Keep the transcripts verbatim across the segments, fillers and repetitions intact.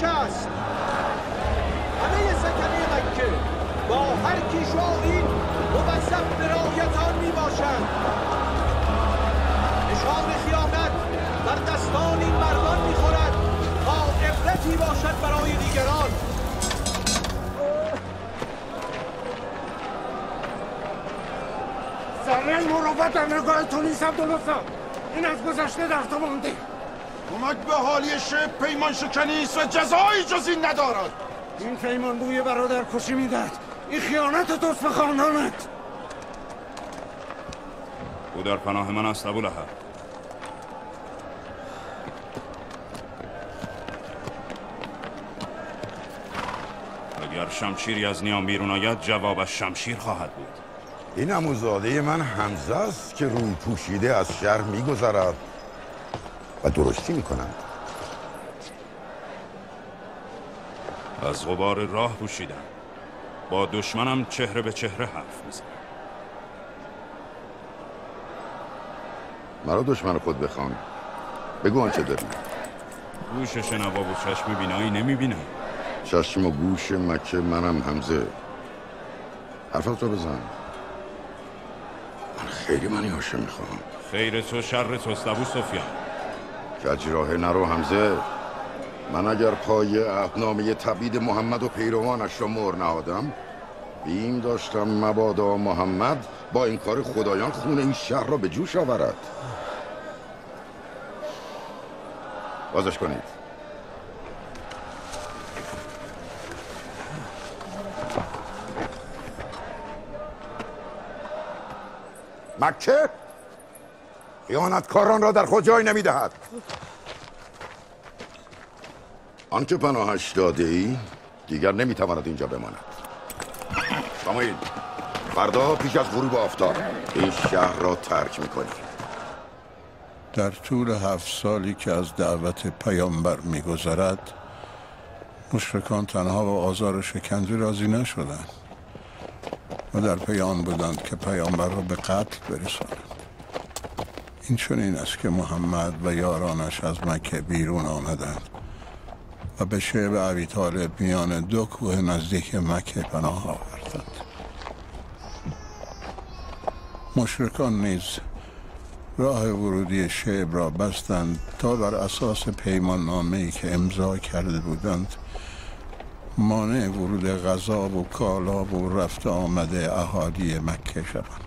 است. همه سکنه مکه با هر کیش و آیین موظف به رعایت آن میباشند. نشان خیانت در دستان این مردان میخورد تا عبرتی باشد برای دیگران. ذره مروت در نگاه تو نیست عبدالله. این از گذشته در تو مانده. کمک به حالی شب پیمان شکنی است و جزایی جز این ندارد. این پیمان بوی برادر کشی میدهد. این خیانت توست به خاندانت. او در پناه من است ابولهب. اگر شمشیری از نیام بیرون آید جوابش شمشیر خواهد بود. این عموزاده من حمزه است که روی پوشیده از شهر میگذرد و درشتی میکنند. از غبار راه پوشیدم. با دشمنم چهره به چهره حرف میزنم. مرا دشمن خود بخوان. بگو آنچه داری. گوش شنوا و چشم بینایی نمیبینم. چشم و گوش مکه منم حمزه. حرفت رو بزن. من خیلی منی هاشم میخوام. خیر تو شر توست ابو سفیان. کجراه نرو حمزه. من اگر پای عهدنامه تبعید محمد و پیروانش را مهر نهادم، بیم داشتم مبادا محمد با این کار خدایان خون این شهر را به جوش آورد. بازش کنید. مکه خیانتکاران را در خود جای نمیدهد. آنکه پناهش داده ای دیگر نمیتواند اینجا بماند. ساموئیل، فردا پیش از غروب آفتاب این شهر را ترک میکنی. در طول هفت سالی که از دعوت پیامبر میگذرد، مشرکان تنها با آزار و شکنجه راضی نشدند و در پی آن بودند که پیامبر را به قتل برسانند. این چنین است که محمد و یارانش از مکه بیرون آمدند و به شعب ابی طالب میان دو کوه نزدیک مکه پناه آوردند. مشرکان نیز راه ورودی شعب را بستند تا بر اساس پیمان نامه‌ای که امضا کرده بودند مانع ورود غذا و کالا و رفت آمده اهالی مکه شوند.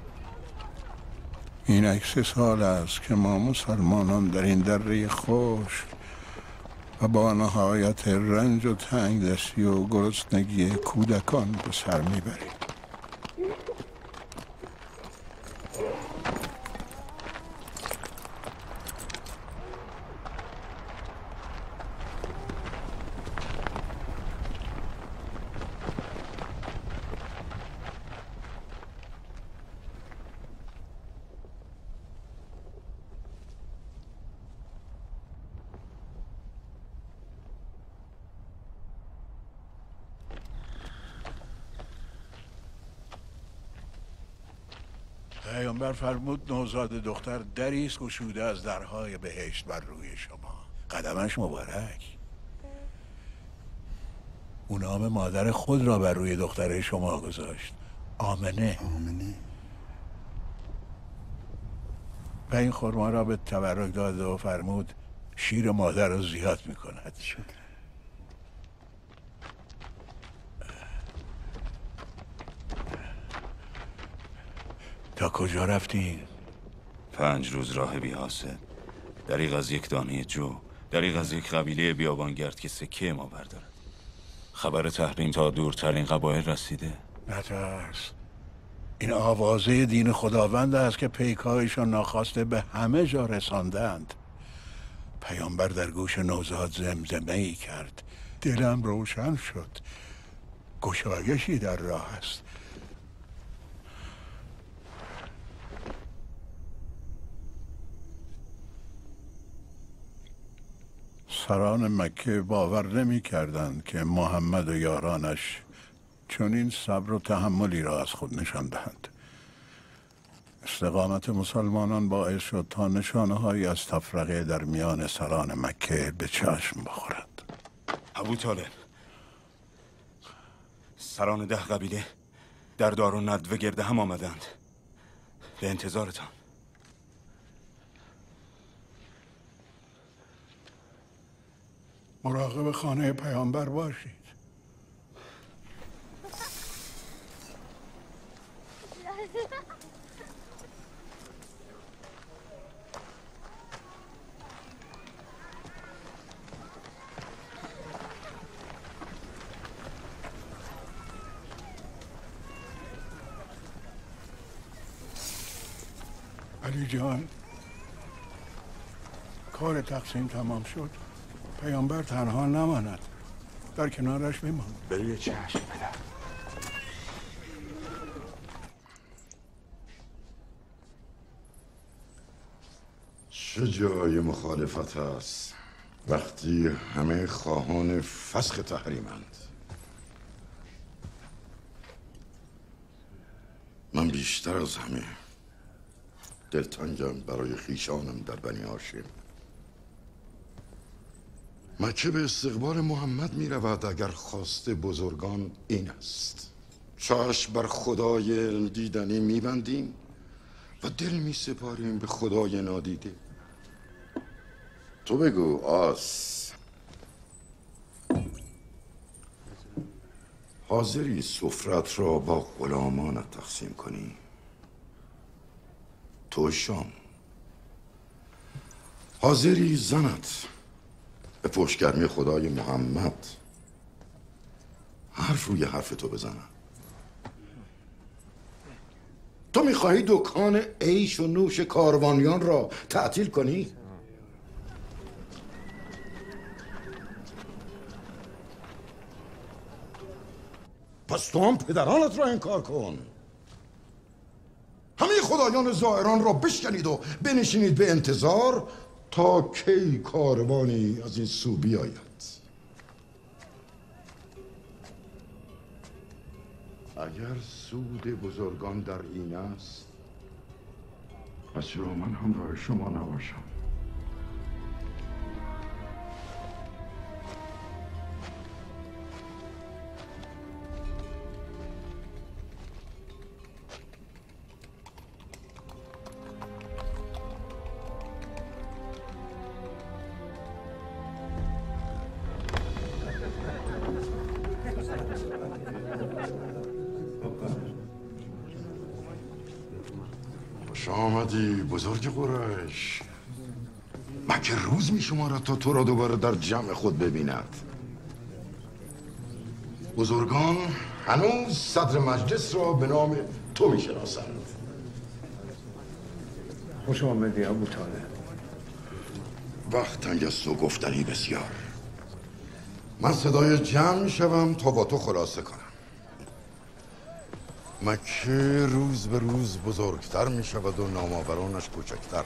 این عکس سال است که ما مسلمانان در این دره خشک و با نهایت رنج و تنگ دستی و گرسنگی کودکان به سر میبریم. پیامبر فرمود نوزاد دختر دری است گشوده از درهای بهشت بر روی شما. قدمش مبارک. او نام مادر خود را بر روی دختر شما گذاشت، آمنه. آمنه. و این خرما را به تبرک داده و فرمود شیر مادر را زیاد می کند. شکر. تا کجا رفتین؟ پنج روز راه بی حاصل. دریغ از یک دانه جو، دریغ از یک قبیله بیابانگرد که سکه ما بردارد. خبر تحریم تا دورترین قبایل رسیده. نترس، این آوازه دین خداوند است که پیکایشان ناخواسته به همه جا رساندند. پیامبر در گوش نوزاد زمزمه ای کرد. دلم روشن شد. گشایشی در راه است. سران مکه باور نمی کردند که محمد و یارانش چنین صبر و تحملی را از خود نشان دهند. استقامت مسلمانان باعث شد تا نشانه هایی از تفرقه در میان سران مکه به چشم بخورد. ابو طالب، سران ده قبیله در دار و ندوه گرده هم آمدند به انتظارتان. مراقب خانه پیامبر باشید. علی جان، کار تقسیم تمام شد. پیامبر تنها نماند، در کنارش بمان. بله چشم پدر. چه جای مخالفت است وقتی همه خواهان فسخ تحریمند. من بیشتر از همه دلتنگم برای خیشانم در بنی هاشم. مکه به استقبال محمد می رود اگر خواست بزرگان این است. چشم بر خدای دیدنی می بندیم و دل می سپاریم به خدای نادیده. تو بگو آس، حاضری سفرت را با غلامانت تقسیم کنی؟ تو شام حاضری زنت به پشتگرمی خدای محمد حرف روی حرف تو بزنم؟ تو میخواهی دکان عیش و نوش کاروانیان را تعطیل کنی؟ پس تو هم پدرانت را انکار کن. همه خدایان زائران را بشکنید و بنشینید به انتظار تا کی کاروانی از این سو بیاید. اگر سود بزرگان در این است، پس چرا من همراه شما نباشم؟ خوش آمدی بزرگ قریش. مکه روز می شمارد تا تو را دوباره در جمع خود ببیند. بزرگان هنوز صدر مجلس را به نام تو می شناسند. خوش آمدی ابو طالب. وقت تنگ است و گفتنی بسیار. من صدای جمع می شوم تا با تو خلاصه کنم. مکه روز به روز بزرگتر می شود و نامآورانش کوچکتر.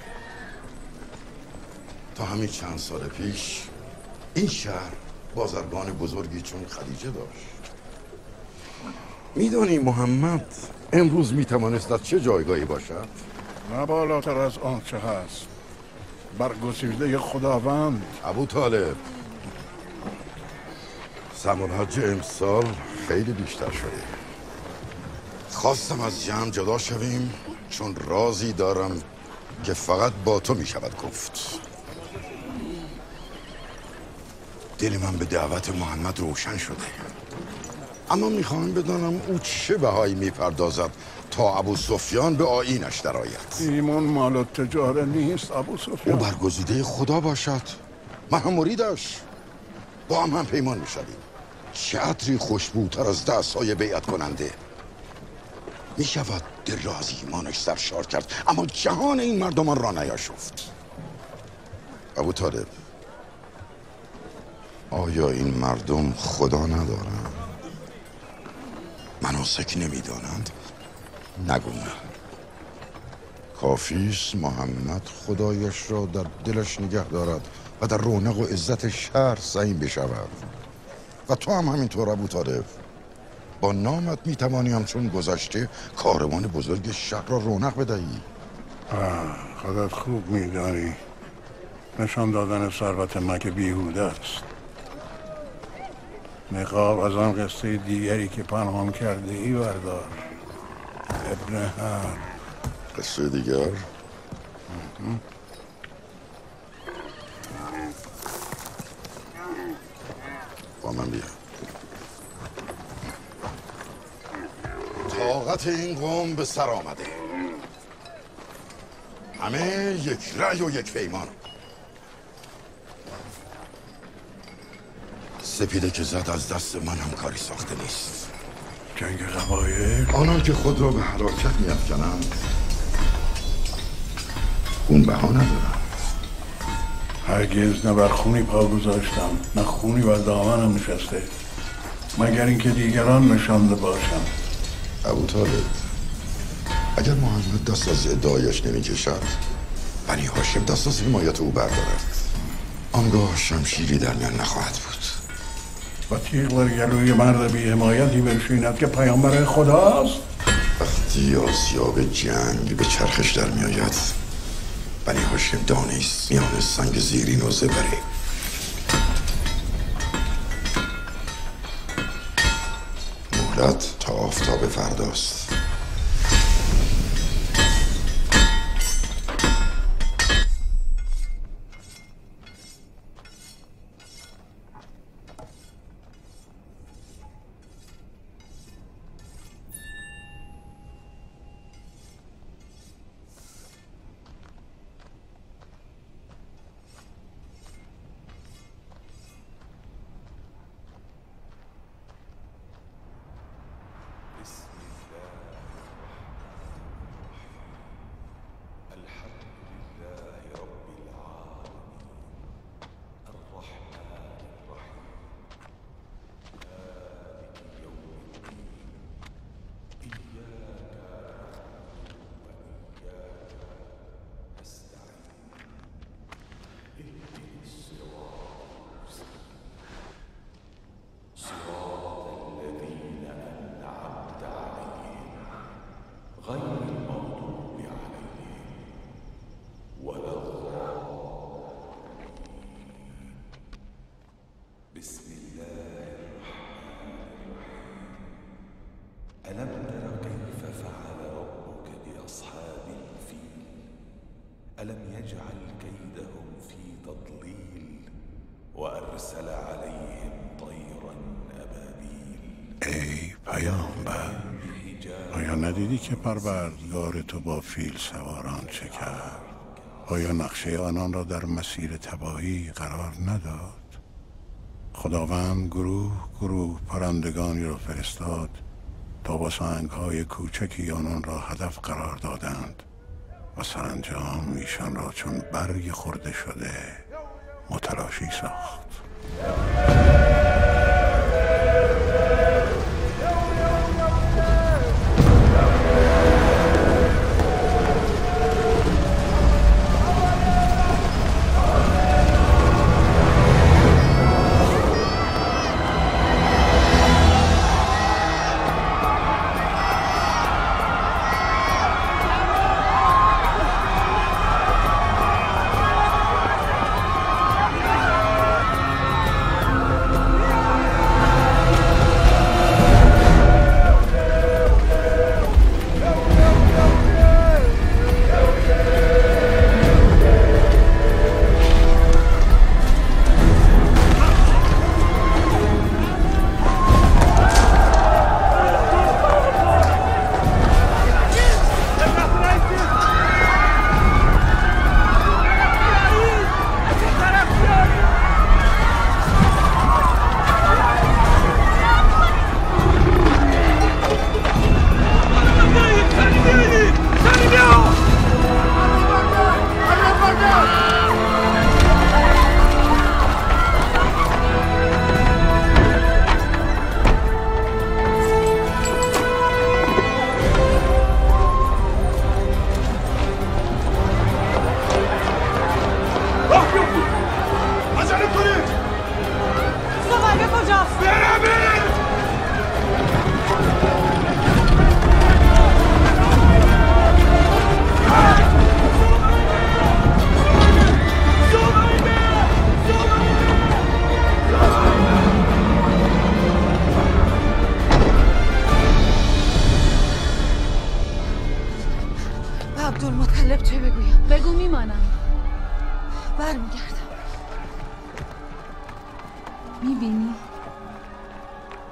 تا همین چند سال پیش این شهر بازرگان بزرگی چون خدیجه داشت. میدانی محمد امروز می توانست در چه جایگاهی باشد؟ نه بالاتر از آنچه هست، برگزیده خداوند. ابو طالب، سم الحج امسال خیلی بیشتر شده. خواستم از جمع جدا شویم چون رازی دارم که فقط با تو می شود گفت. دل من به دعوت محمد روشن شده، اما میخواهم بدانم او چه بهایی میپردازد تا ابو سفیان به آیینش درآید. ایمان مال تجاره نیست ابو سفیان. او برگزیده خدا باشد، من هم مریدش. با هم هم پیمان میشویم. چه عطری خوشبوتر از دستهای بیعت کننده. میشود دل را از ایمانش سرشار کرد، اما جهان این مردمان را نیاشفت. ابو طالب، آیا این مردم خدا ندارند؟ مناسک نمیدانند؟ نگو نه. کافیست محمد خدایش را در دلش نگه دارد و در رونق و عزت شهر سعیم بشود. و تو هم همینطور ابو طالب. با نامت میتوانی همچون گذشته کاروان بزرگ شهر را رونق بدهی. خودت خوب میدانی نشان دادن ثروت مکه بیهوده است. نقاب از آن قصه دیگری که پنهان کرده ای بردار ابن هر. قصه دیگر؟ با من بیا. طاقت این قوم به سر آمده، همه یک رأی و یک پیمان. سپیده که زد از دست من هم کاری ساخته نیست. جنگ قبایل؟ آنان که خود را به هلاکت می‌افکنند خون بها ندارم. هرگز نه بر خونی پا گذاشتم نه خونی بر دامنم نشسته، مگر اینکه دیگران نشانده باشم. ابوطالب، اگر محمد دست از ادعایش نمی‌کشد، بنی هاشم دست از حمایت او بردارد، آنگاه شمشیری در میان نخواهد بود. و تیغ بر گلوی مرد بی حمایتی بنشیند که پیامبر خداست. وقتی آسیاب جنگ به چرخش در میآید، بنی هاشم دانه است میان سنگ زیرین و زبری. مهلت تا آفتاب فرداست. ندیدی که پروردگار تو با فیل سواران چه کرد؟ آیا نقشه آنان را در مسیر تباهی قرار نداد؟ خداوند گروه گروه پرندگانی را فرستاد تا با سنگ‌های کوچکی آنان را هدف قرار دادند و سرانجام ایشان را چون برگ خورده شده متلاشی ساخت.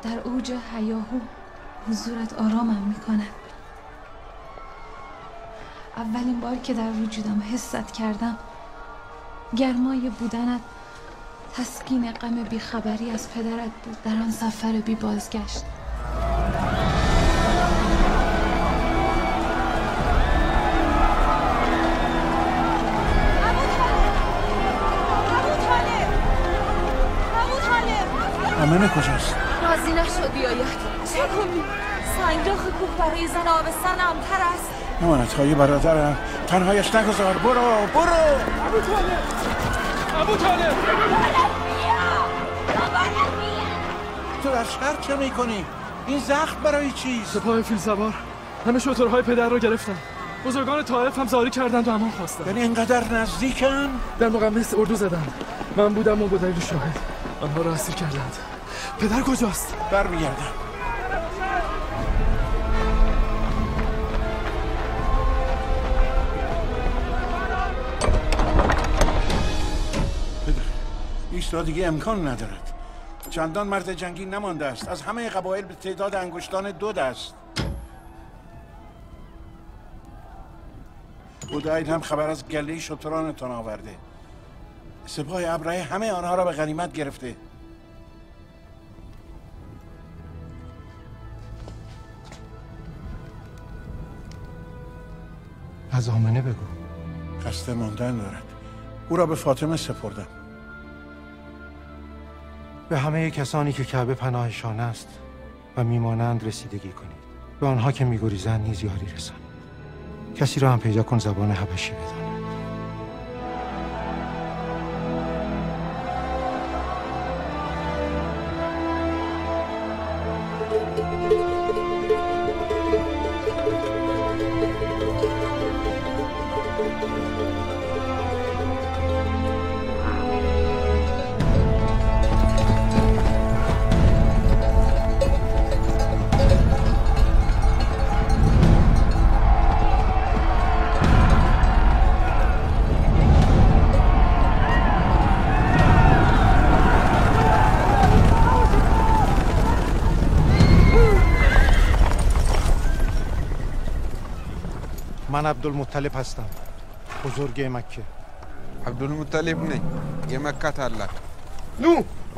در اوج هیاهو حضورت آرامم میکنه. اولین بار که در وجودم حست کردم گرمای بودنت تسکین غم بیخبری از پدرت بود در آن سفر بی بازگشت. امنه کجاست؟ راضی نشد بیاید. چه کنی؟ سنگلاخ کوه برای زن آبستن امتر است. امانتهای برادرم، تنهایش نگذار. برو برو. ابو طالب، ابو طالب، تو در شهر چه میکنی؟ این زخم برای چیست؟ سپاه فیل سوار همه شترهای پدر رو گرفتن. بزرگان طائف هم زاری کردند و امان خواستند. یعنی اینقدر نزدیکن؟ در مقمص اردو زدن. من بودم و بدلیل شاهد. آنها را اسیر کردند. پدر کجاست؟ برمیگردم. پدر، ایستادگی امکان ندارد. چندان مرد جنگی نمانده است. از همه قبایل به تعداد انگشتان دو دست. بودایید هم خبر از گله شترانتان آورده. سپاه ابرهه همه آنها را به غنیمت گرفته. از آمنه بگو. خسته ماندن دارد. او را به فاطمه سپردم. به همه کسانی که کعبه پناهشان است و میمانند رسیدگی کنید. به آنها که میگریزند نیز یاری رسانید. کسی را هم پیدا کن زبان حبشی بداند. من عبدالمطلب هستم، بزرگ مکه. عبدالمطلب نه، یه مکه تعلق. نو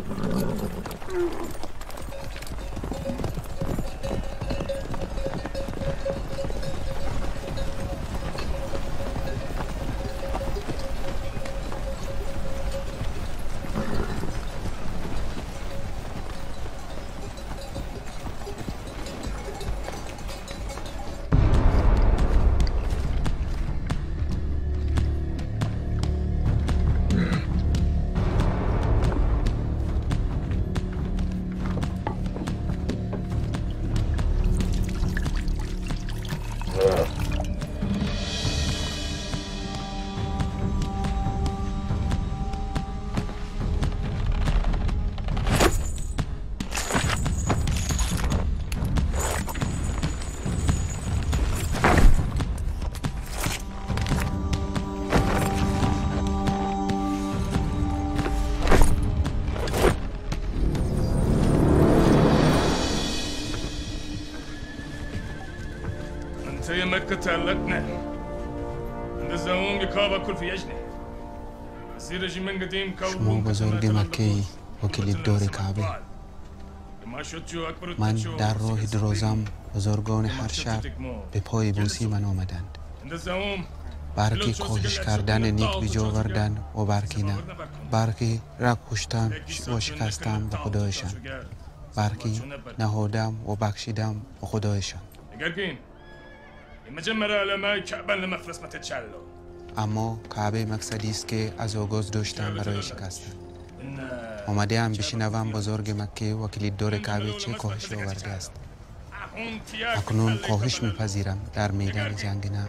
مكة تعلقنا عند الزموم يكابا كل في يجنه سيرجي من قديم شما بزرگ مکه و کلید دور کعبه. من در راه درازم بزرگان هر شب به پای بوسی من آمدند. برکی کوشش کردن نیک بیجا وردن و برکی نه. برکی را کشتم و شکستم به خدایشان. برکی نهادم و بخشیدم به خدایشان. اما کعبه مقصدی است که از آغاز داشتم برای شکستن. آمده هم بشنوم بزرگ مکه و کلیددار کعبه چه کاهشی آورده است. اکنون کاهش میپذیرم در میدان جنگ نه.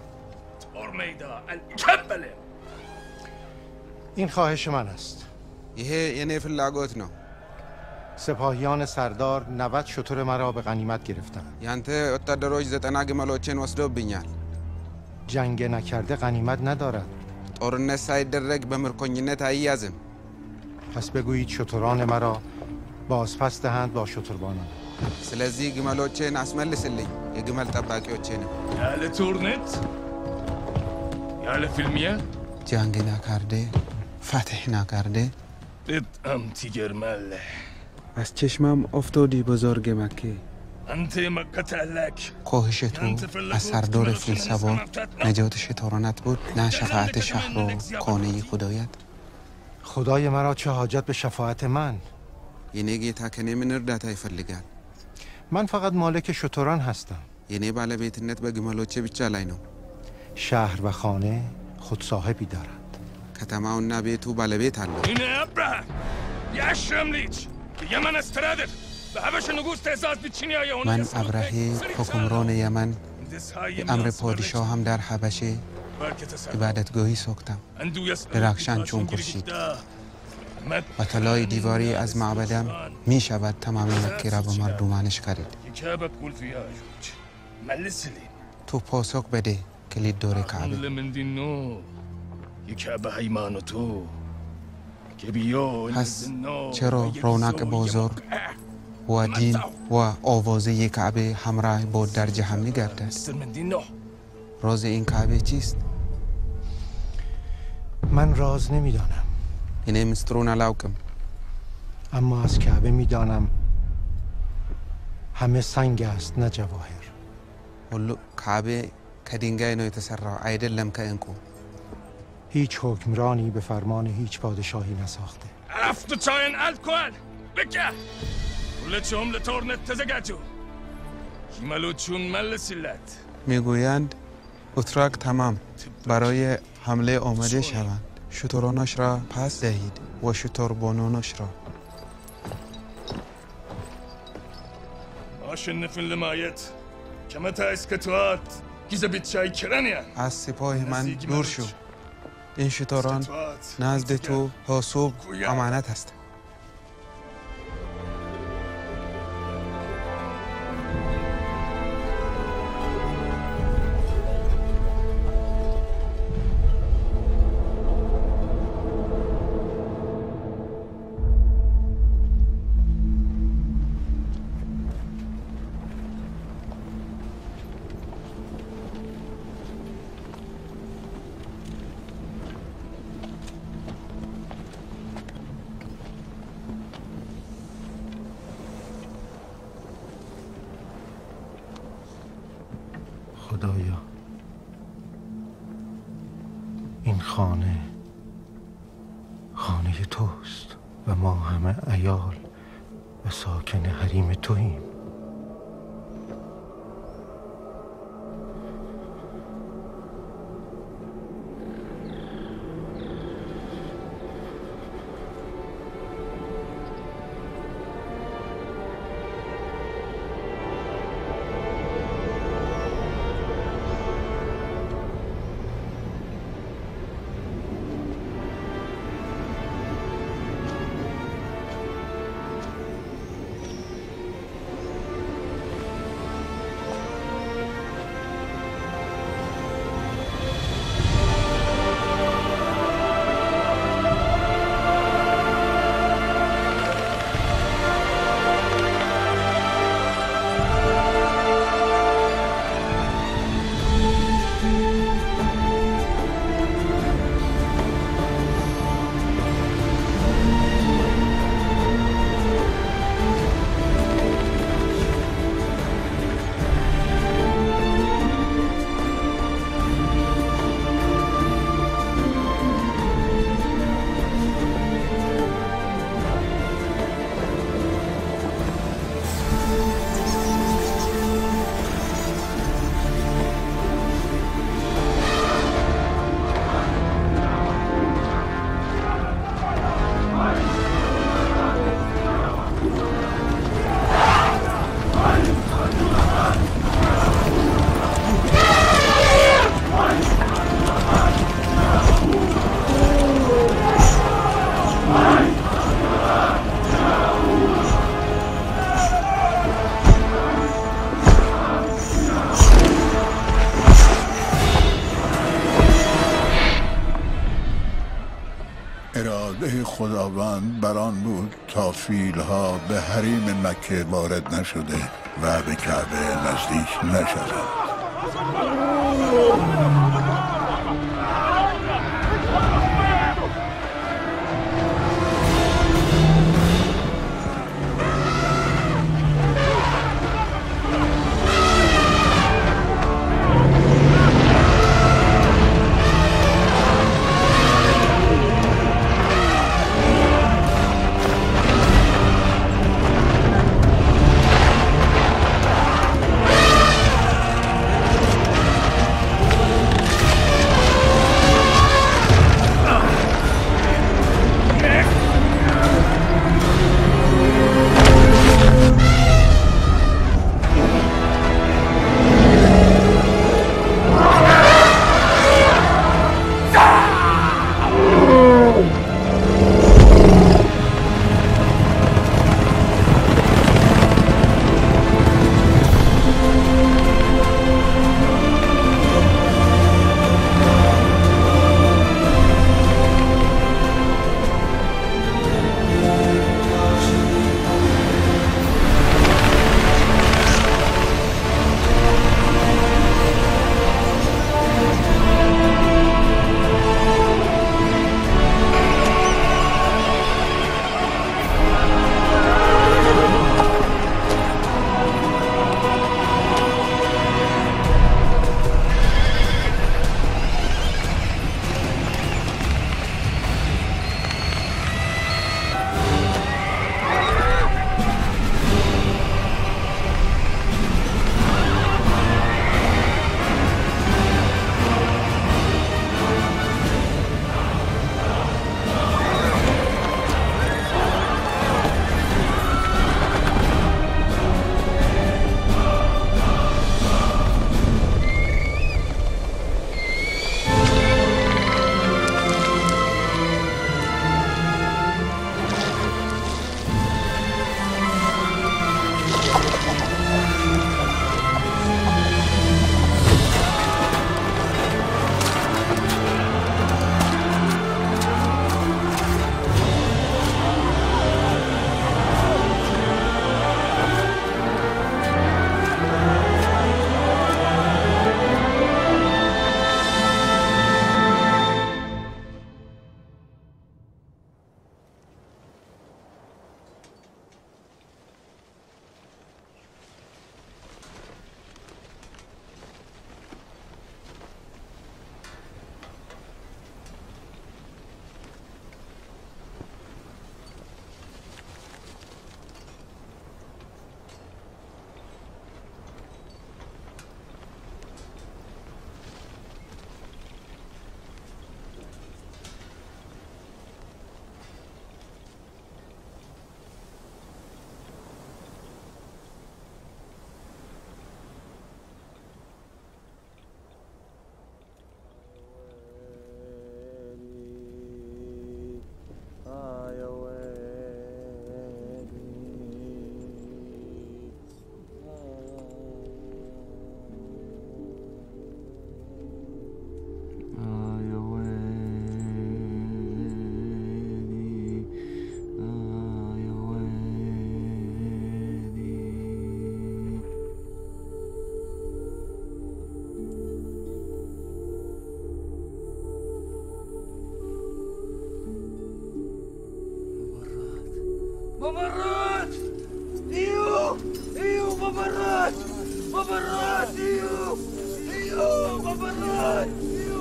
این خواهش من است. یه یعنی فلاگوت نه. سپاهیان سردار نود شتر مرا به غنیمت گرفتند. یانته اتدروج زتنا گملوچن وسدو بینال. جنگ نکرده غنیمت ندارد. ጦርነት ሳይደረግ በምርኮኝነት አይያዝም. پس بگویید شتران مرا بازپس دهند با شتربانان. ስለዚህ ግመሎቼን አስመልስልኝ የግመል ጠባቂዎቼንም ያለ ቶርኔት ያለ ፊልሚያ ጃንግና ካርዴ ፋትሕና ካርዴ በጣም ትገርማለህ از چشمم افتادی بزرگ مکه አንተ መከተለክ کوهشتو از سردار فیلسوار نجات شتارانت بود نه شفاعت شهر و خانه خدایت خدای مرا چه حاجت به شفاعت من یعنی گیتا که نمی نردت ایفرلگل من فقط مالک شتران هستم یعنی بالا بیتنت به گمالوچه بیچه لینو شهر و خانه خود صاحبی دارند کتما اون نبی تو بالا بیت هلو اینه ابراهیم یشم لیچ یمن استرادت به هبش نگوز تحساس بیچینی های اونه من ابراهی حکمران یمن امر پادشاه هم در حبشه عبادتگاهی ساختم درخشان چون خورشید و طلای دیواری از معبدم می شود تمام مکه را به مردمانش خرید تو پاسخ بده کلید دور کعبه پس چرا رونق بازار و دین و آوازه کعبه همراه با درجه هم می‌گردد؟ راز این کعبه چیست؟ من راز نمیدانم اینه مسترون علاوکم اما از کعبه میدانم همه سنگ است نه جواهر ولو کعبه کدینگای نایتسرع ایدلم که انکو هیچ حکمرانی به فرمان هیچ پادشاهی نساخته عرفت چاین الکل بکه ولچوم لتورنت تزگاتو کیمالو چون مل سلت میگویند اتراک تمام برای حمله آمده شوند شترانش را پس دهید و شتربانانش را ماشن نفن لمایت کمتا اسکتوات گیزه بیت چای کرانیان از سپاه من دور شو این شتران نزد تو تا صبح امانت هست خدایا این خانه خانه توست و ما همه عیال و ساکن حریم توییم خداوند بران بود تا فیلها به حریم مکه وارد نشده و به کعبه نزدیک نشدند. ممرات ايوه ايوه ممرات ممرات ايوه ايوه ممرات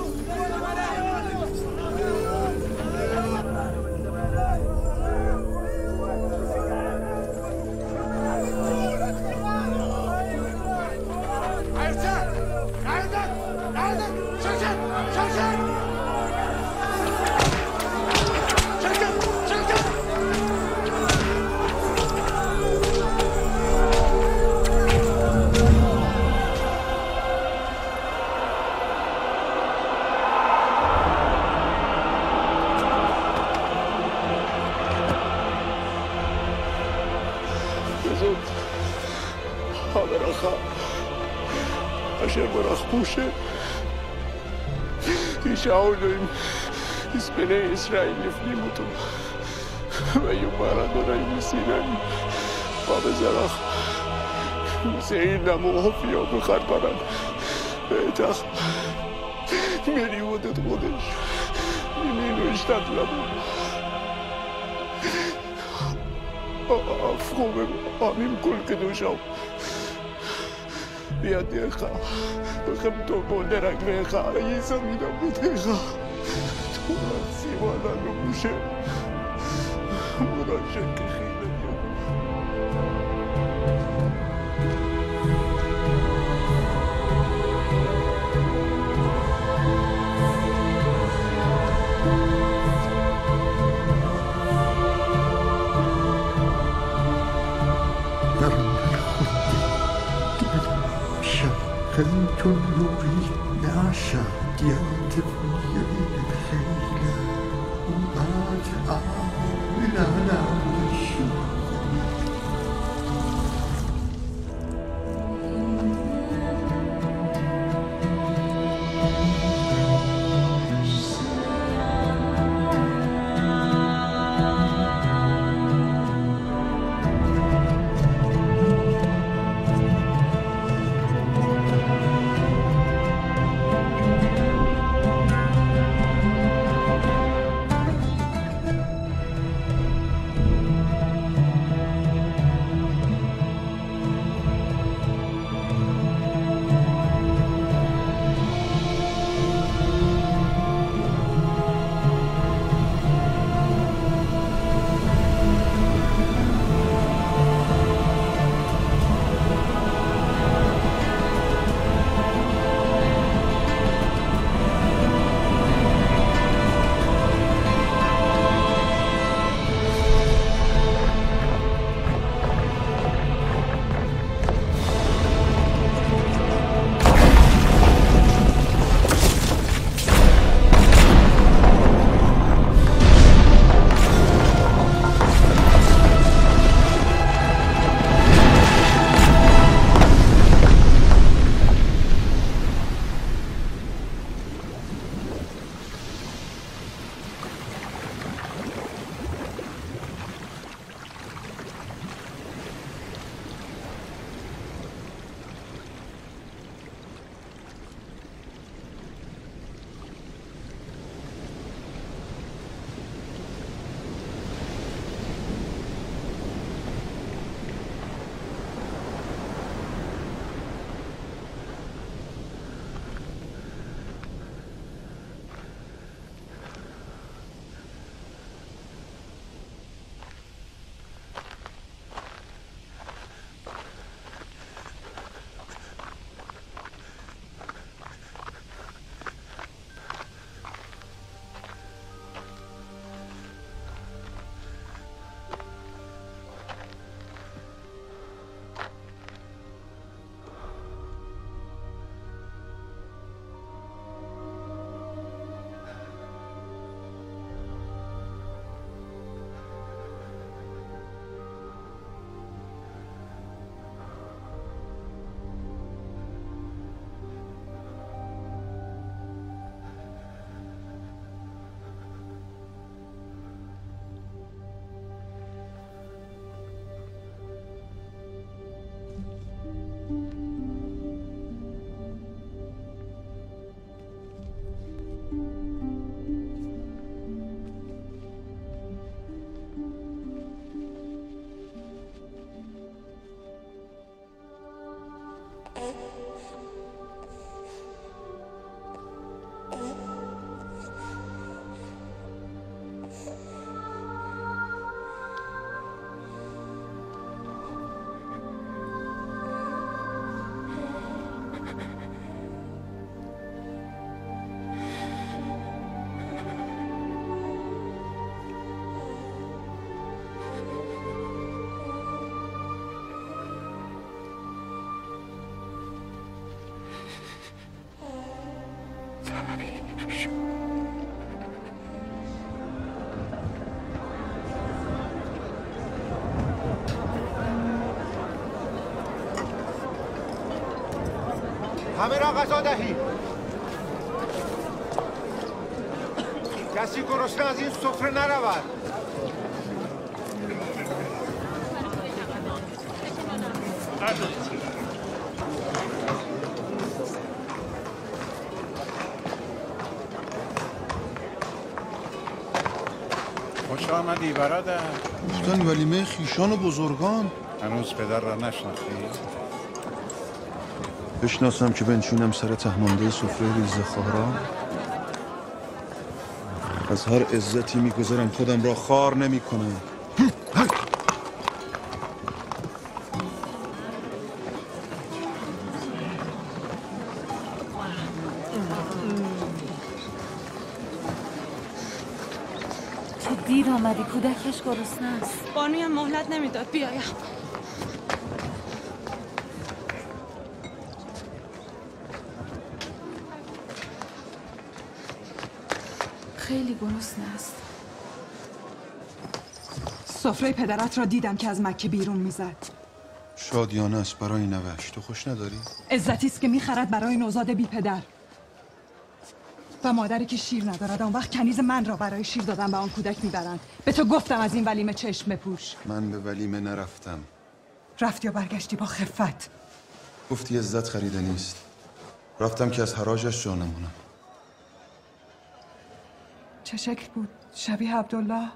אשר ברח משה ישאלו אם בני ישראל לפנים אותו و یو برادرای میسینن باب زرخ سیل موافیا بخر برن بهتخ میری ودت خودش میمینو اشتد لبو افخوبه آمیم کل که دوشم بیاد دیخا بخم تو بودرک بیخا ای زمینم بدیخا تو را سیوانا نموشه مراجع که خیلی خليت نوري نعشى ديانت فيا بخيلة وبعد عامل على وشي همه را غذا دهید. کسی گرسنه از این سفره نرود. خوش آمدی برادر. گفتن ولیمه خیشان و بزرگان. هنوز پدر را نشناختی؟ بشناسم که بنشینم سر تهمانده سفره ریزه خاران. از هر عزتی میگذارم خودم را خار نمی کنم. چه دیر آمدی، کودکش گرسنه است. بانویم مهلت نمیداد بیایم. خیلی گرسنه است. سفره پدرت را دیدم که از مکه بیرون میزد. شادیانه است برای نوش. تو خوش نداری؟ عزتی است که میخرد برای نوزاد بی پدر و مادری که شیر ندارد. آن وقت کنیز من را برای شیر دادن به آن کودک میبرند. به تو گفتم از این ولیمه چشم بپوش. من به ولیمه نرفتم. رفتی و برگشتی با خفت. گفتی عزت خریده نیست. رفتم که از حراجش جا نمونم. چه شکل بود؟ شبیه عبدالله؟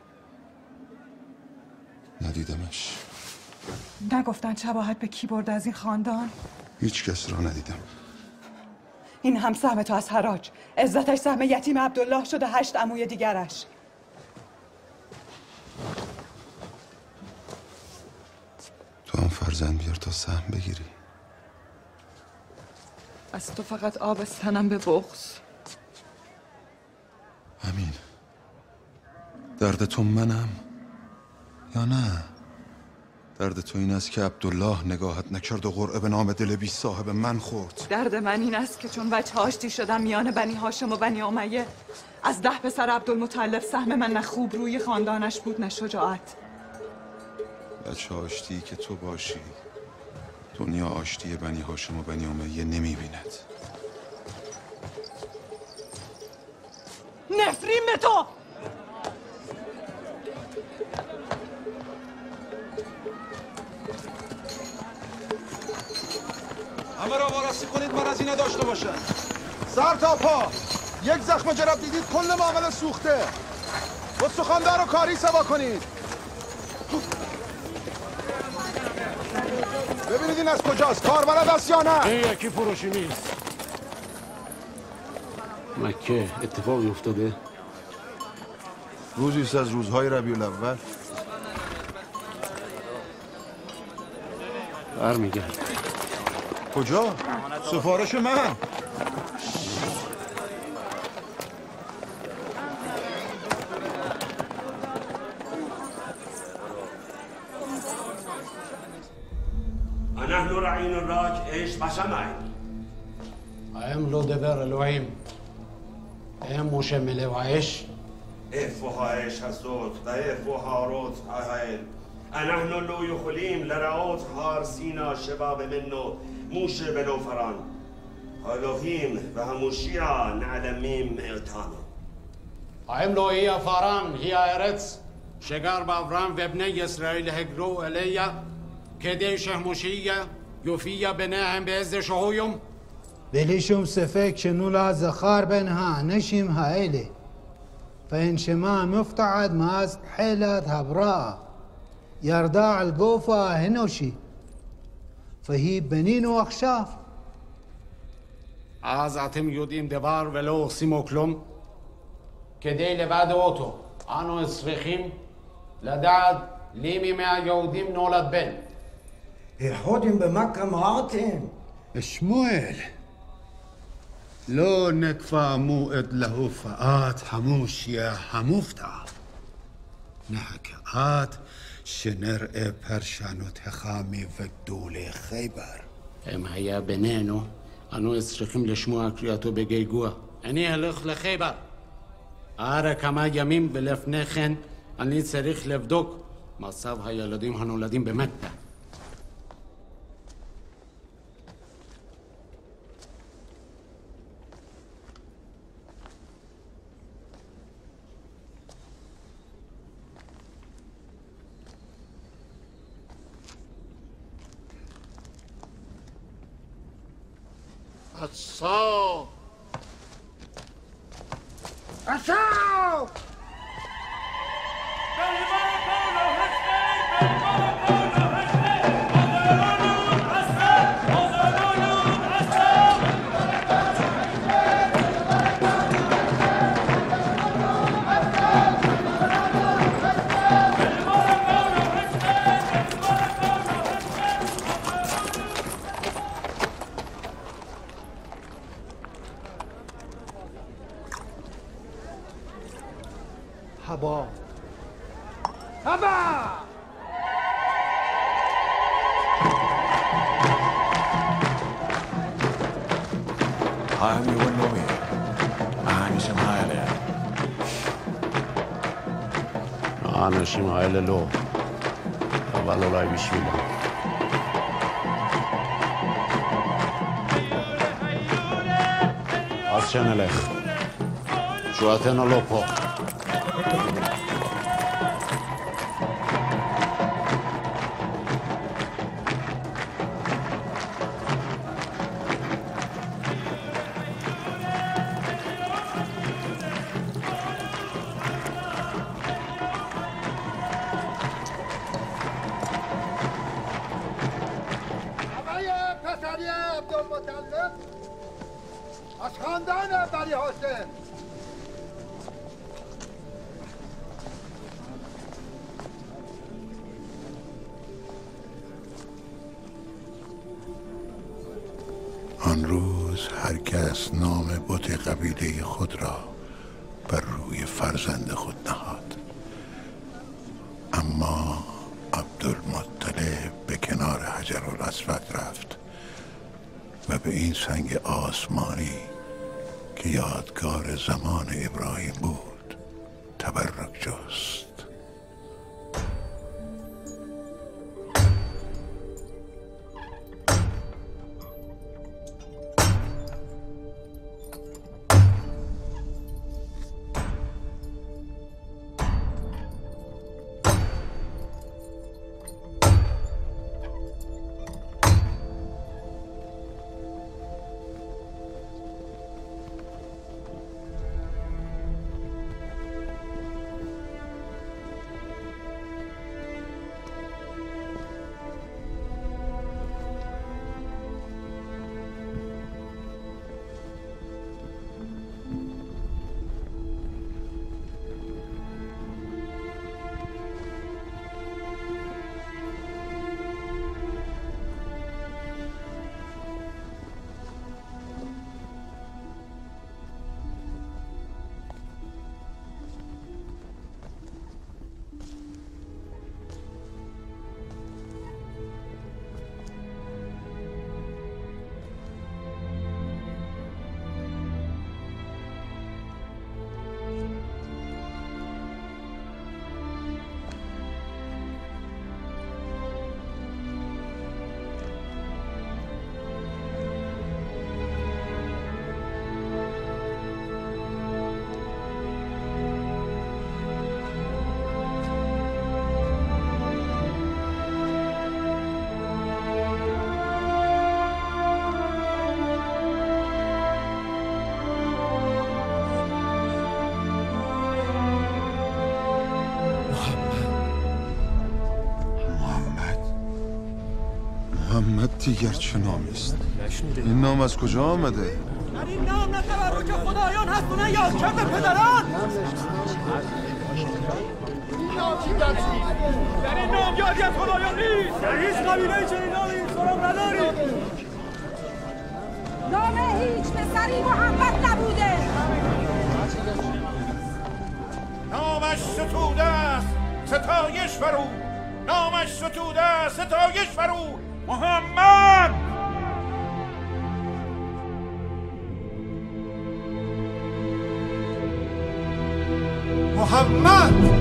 ندیدمش. نگفتن شباهت به کی برده از این خاندان؟ هیچ کس را ندیدم. این هم سهم تو از حراج. عزتش سهم یتیم عبدالله شد و هشت عموی دیگرش. تو هم فرزند بیار تا سهم بگیری. از تو فقط آب سنم به بغض. همین. درد تو منم یا نه؟ درد تو این است که عبدالله نگاهت نکرد و قرعه به نام دل بی صاحب من خورد. درد من این است که چون وجه آشتی شدم میان بنی هاشم و بنی امیه، از ده پسر عبدالمطلب سهم من نه خوب روی خاندانش بود نه شجاعت. وجه آشتی که تو باشی دنیا آشتی بنی هاشم و بنی امیه نمیبیند. نفرین به تو! همه را وارسی کنید من از این داشته باشم. سر تا پا یک زخم جراب دیدید کل معامله سوخته. استخوان‌دار رو کاری سوا کنید. ببینید این از کجاست، کاربلد است یا نه؟ این یکی فروشی نیست. مکه اتفاقی افتاده؟ روزیست از روزهای ربیع الاول. برمیگرد. کجا؟ سفارش من. نحن رعين الراك ايش بشمعي ام لو دبر الوهيم ام مشمله وعيش افوها ايش هسوت افوها روت هايل نحن لو يخليم لرعوت هار سينا شباب منه موش بنوفران هالوهيم وهموشيا نعلميم اغتانو ام لو هي فران هي ارتس شجار بافران وابني اسرائيل هجرو اليا كده شهموشيه يوفيا بناهم باز شهويم بليشم سفك شنولا زخار بنها نشم هايلي فإن شما مفتعد ماز حيلات هبراء يرداع القوفة هنوشي فهي بنين واخشاف از اتم یودیم دوار ولو سیموکلوم کدی لبعد اوتو آنو اسرخیم لدعد لیمی ما یودیم نولد بن يحودين بمكة معاطين شمويل لو نكفى موئد له فآت هموش يا هموفتا نحكات شنر پرشانو تخامي وقدول خيبر ام هيا بنانو انو اسرخیم لشمو اکریاتو بگی گوا اني هلخ لخيبر آره كما يمين بلفنخن اني سريخ لفدوك مصاب هيا لديم هنو لديم بمكة حسا حسا هبا هبا هاي والنومي أنا شمالة أنا شمالة لو أبغى الله بيشوفه عشان لك شو أتنا لوبو از خاندان بنی حسین آن روز هر کس نام بت قبیله خود را بر روی فرزند خود نهاد، اما عبدالمطلب به کنار حجرالاسود رفت و به این سنگ آسمانی که یادگار زمان ابراهیم بود تبرک جست. محمد دیگر چه نامی است؟ این نام از کجا آمده؟ در این نام نه تبرک خدایان هست و نه یادکرد پدران. در این نام یادی از خدایان نیست. در هیچ قبیله چنین نامی سراغ نداریم. نام هیچ پسری محمد نبوده. نامش ستوده است ستایش بر او، نامش ستوده است ستایش بر او. محمد محمد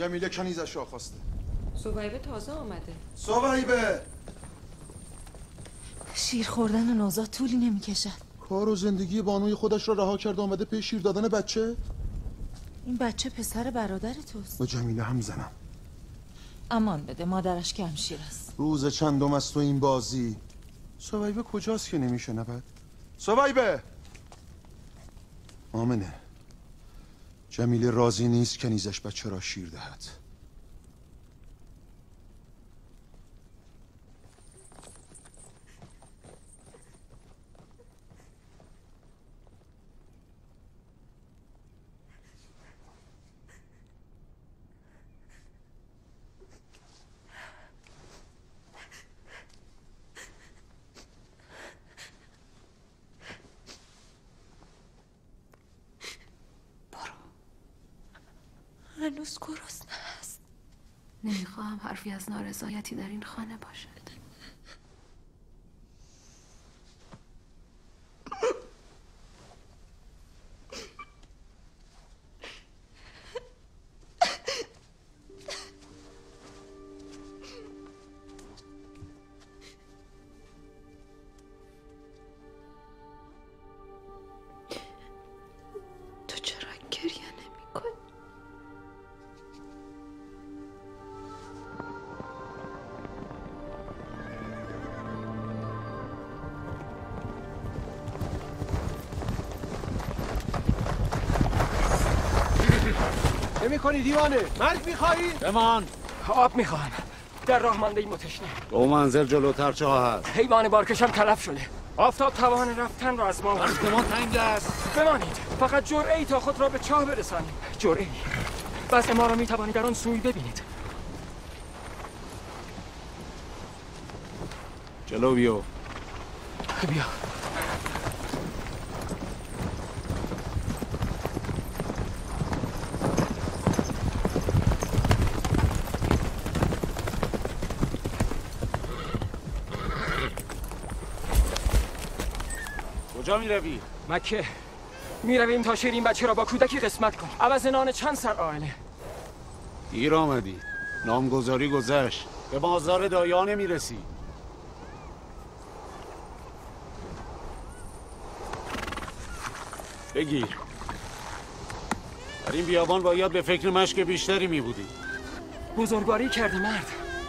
جمیله کنیزش را خواسته. صویبه تازه آمده. صویبه شیر خوردن و نوزاد طولی نمیکشد. کار و زندگی بانوی خودش را رها کرده آمده پی شیر دادن بچه؟ این بچه پسر برادر توست. با جمیله هم زنم. امان بده، مادرش کم شیر است. روز چندم است و این بازی. صویبه کجاست که نمیشنود؟ صویبه آمنه، جمیله راضی نیست کنیزش بچه را شیر دهد. هنوز گرسنه است. نمیخواهم حرفی از نارضایتی در این خانه باشد. تو چرا گریه نمی‌کنی؟ نمی کنی دیوانه؟ مرگ میخوایی؟ بمان. آب میخوام. در راه مانده ایم و تشنه. دو منزل جلوتر چه هست؟ حیوان بارکشم تلف شده. آفتاب توان رفتن را از ما وقت ما تنگ است. بمانید. فقط جرعه ای تا خود را به چاه برسانید. جرعه ای. بس ما را میتوانید در آن سوی ببینید. جلو بیو. بیا. کجا می روی؟ مکه. می رویم تا شیر این بچه را با کودکی قسمت کن. عوض نان چند سر آینه. دیر آمدی. نامگذاری گذشت. به بازار دایانه می رسی. بگیر. در این بیابان باید به فکر مشک بیشتری می بودی. بزرگواری کردی مرد.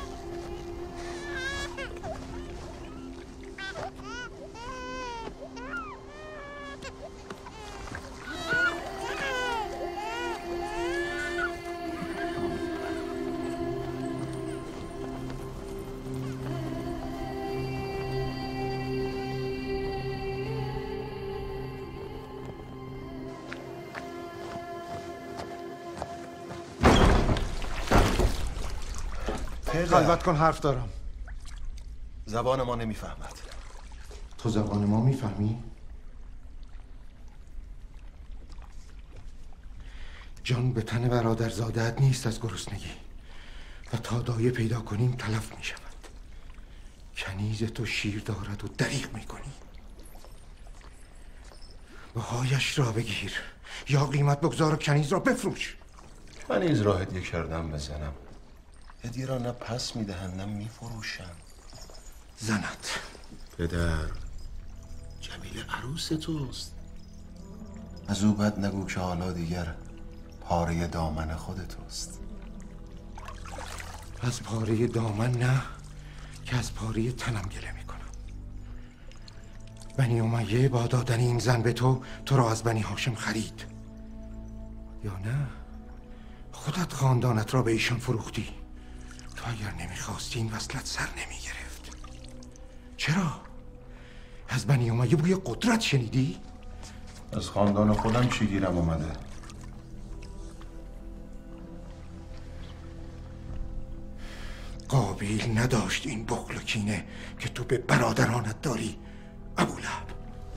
خلوت کن، حرف دارم. زبان ما نمیفهمد. تو زبان ما میفهمی؟ جان به تن برادرزاده‌ات نیست از گرسنگی و تا دایه پیدا کنیم تلف می شود. کنیز تو شیر دارد و دریغ می کنی. بهایش را بگیر یا قیمت بگذار و کنیز را بفروش. کنیز را هدیه کردم بزنم. هدیه را نه پس میدهند نه میفروشند. زنت. پدر، جمیله عروس توست. از او بد نگو که حالا دیگر پاره دامن خود توست. از پاره دامن نه که از پاره تنم گله میکنم. بنی امیه با دادن این زن به تو تو را از بنی هاشم خرید، یا نه خودت خاندانت را به ایشان فروختی؟ تو اگر نمیخواستی این وصلت سر نمیگرفت. چرا؟ از بنی امیه بوی قدرت شنیدی؟ از خاندان خودم چی گیرم اومده؟ قابیل نداشت این بخل و کینه که تو به برادرانت داری ابولهب.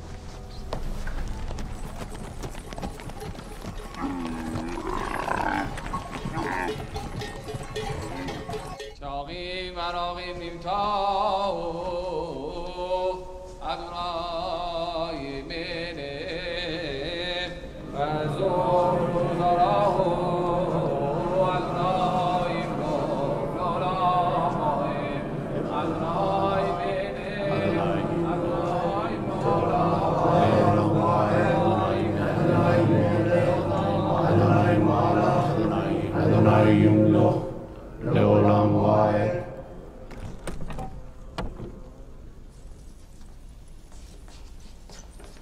چاقی مراقی میمتا ادونای منه و زور زراه ادونای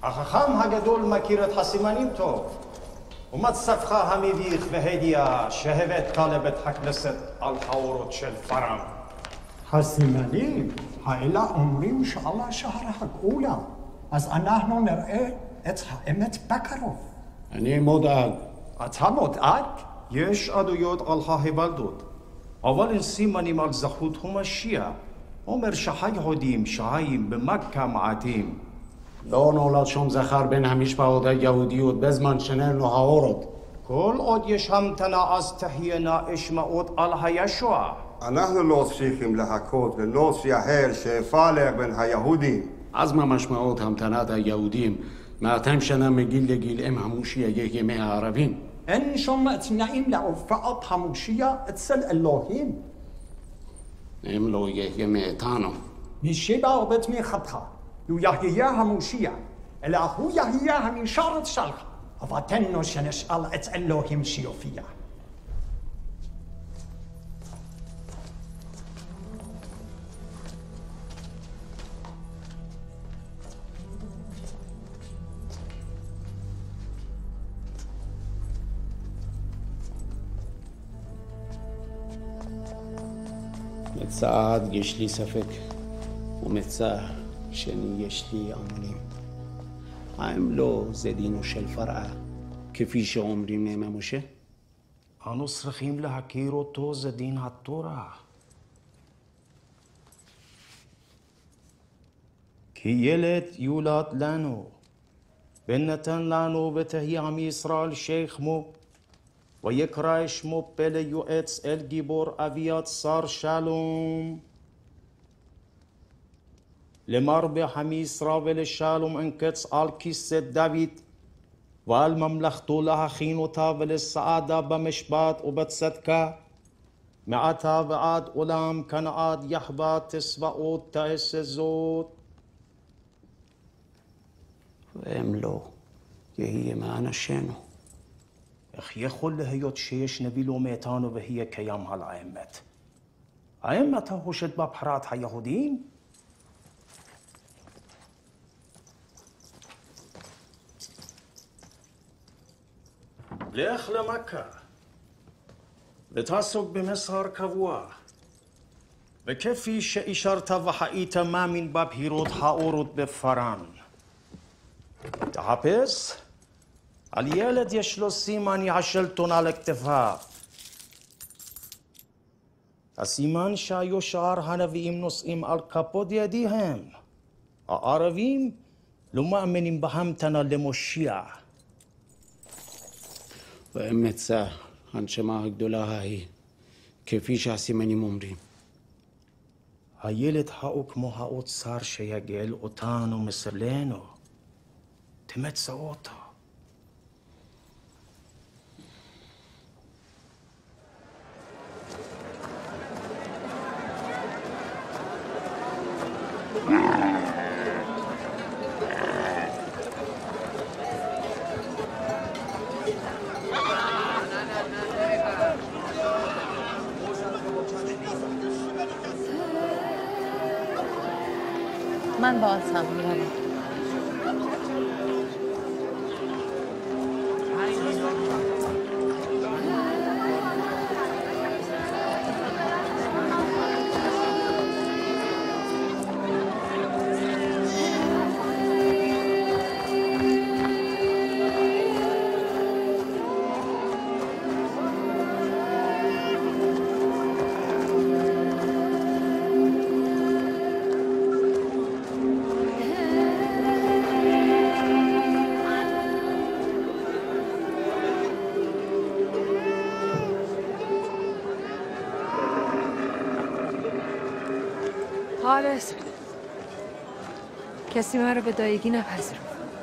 החכם הגדול מכיר את הסימנים טוב. ומצבך המביך והדיע שהבאת לבית הכנסת על האורות של פארן. הסימנים האלה אומרים שאללה שהר הגאולה, אז אנחנו נראה את האמת בקרוב. אני מודאג. אתה מודאג? יש עדויות על ההיוולדות, אבל אין סימנים על זכות המשיח. אומר שהיהודים שחיים במכה מעטים. לא נולד שום זכר בין המשפחות היהודיות בזמן שנרנו האורות. כל עוד יש המתנה אז תהיינה אשמעות על הישוע. אנחנו לא צריכים להכות ולא שיחל שיפלג בין היהודים. אז מה משמעות המתנת היהודים מאתיים שנה מגיל לגיל אם המושיע יהיה מהערבים? אין שום תנאים להופעת המושיע אצל אלוהים. אם לא יהיה מאיתנו. משיבה ובתמיכתך, הוא יהיה המושיע, אלא הוא יהיה המשרת שלך. אבותינו שנשאל את אלוהים שיופיע. מצד יש לי ספק, ומצד שני יש לי אמונים. האם לא זה דינו של פרעה, כפי שאומרים אמא משה? אנו צריכים להכיר אותו, זה דין התורה. כי ילד יולד לנו, בן נתן לנו ותהיה עם ישראל שכמו, ויקרא שמו פלא יועץ אל גיבור אביית שר שלום. למרבה עם ישראל ולשלום אין קץ על כיסא דוד, ועל ממלכתו להכין אותה ולסעדה במשפט ובצדקה, מעתה ועד עולם כנעד יחווה תצבאות תעשה זאת. ואם לא, יהיה מאנשינו. איך יכול להיות שיש נביא לא מאיתנו ויהיה קיים על האמת? האם אתה חושד בבחירת היהודים? לך למכה ותעסוק במסחר קבוע, וכפי שאישרת והיית מאמין בבחירות האורות בפארן. תחפש על ילד יש לו סימן השלטון על הכתפיו. הסימן שהיו שאר הנביאים נושאים על כפות ידיהם. הערבים לא מאמינים בהמתנה למושיע. ואמצע הנשמה הגדולה ההיא, כפי שהסימנים אומרים. הילד הוא כמו האוצר שיגאל אותנו מסבלנו. תמצא אותו. من باهات هم میروم. حالس کسی من رو به دایگی نپذیرفت.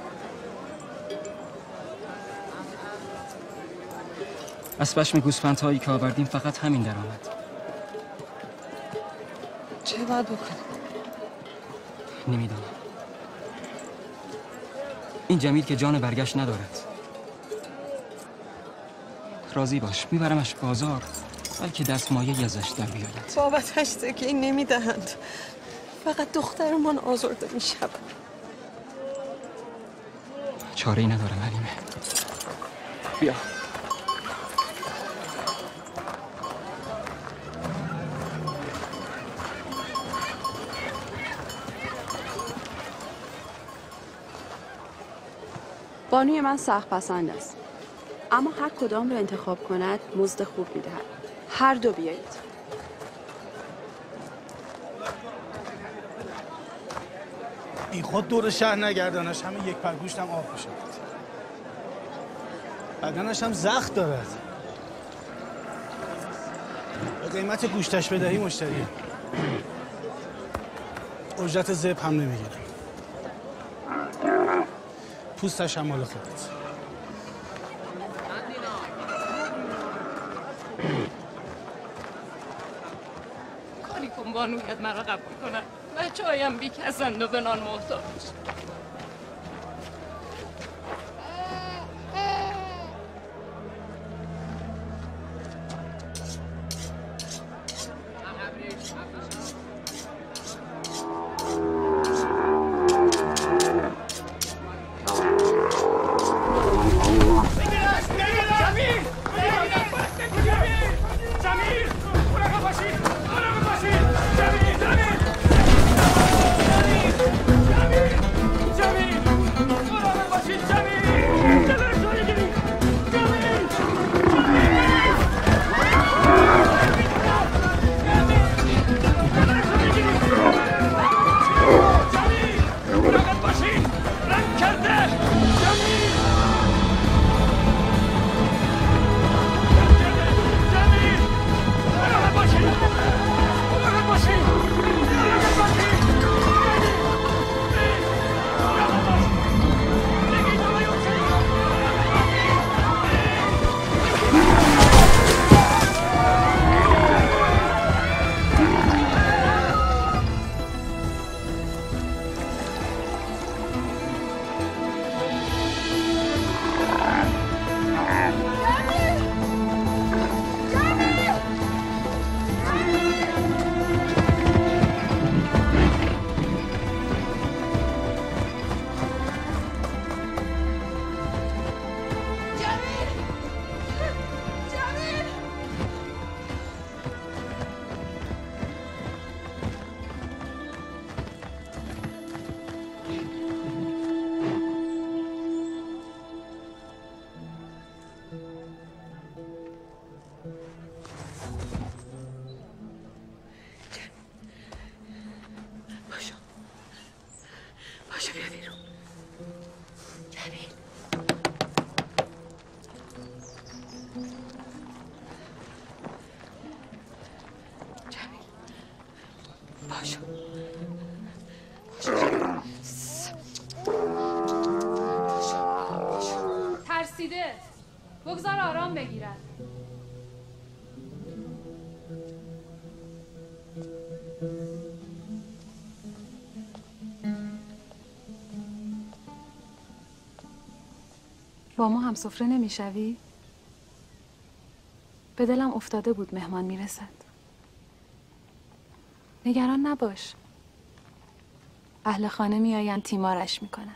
از پشم گوسفندهایی که آوردیم فقط همین درآمد. چه باید بکنم؟ نمیدونم. این جمیل که جان برگشت ندارد. راضی باش، میبرمش بازار، بلکه دستمایه‌ای ازش در بیاید. بابتش تکیه نمیدهند. فقط دخترمان آزرده میشود. چاره ای ندارم حلیمه. بیا. بانوی من سخت پسند است، اما هر کدام رو انتخاب کند مزد خوب میدهد. هر دو بیایید. بی خود دور شهر نگردانش، همه یک پر گوشتم آب بشود. بدنش هم زخم دارد. به قیمت گوشتش بدهی مشتری. اجرت زب هم نمیگیره. پوستش هم مال خودت. کاری کن بانویت مرا قبول کنن. بچه هایم بی کسند و به نان محتاج. ترسیده. بگذار آرام بگیرد. با ما هم سفره نمیشوی؟ به دلم افتاده بود مهمان میرسد. نگران نباش. اهل خانه میآیند تیمارش میکنند.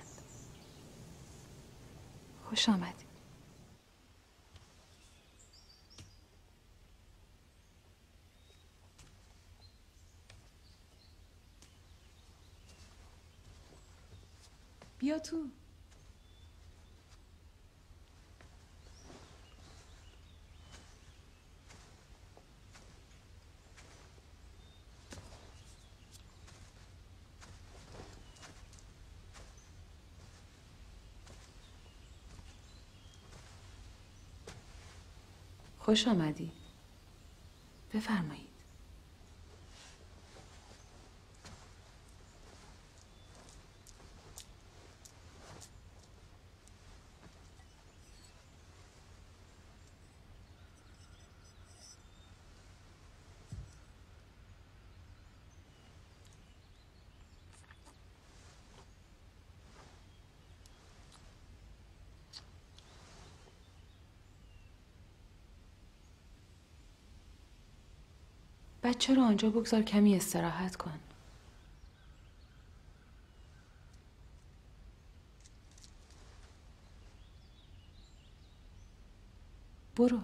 خوش آمدی. بیا تو. خوش آمدی. بفرمایید. بچه رو آنجا بگذار کمی استراحت کن. برو.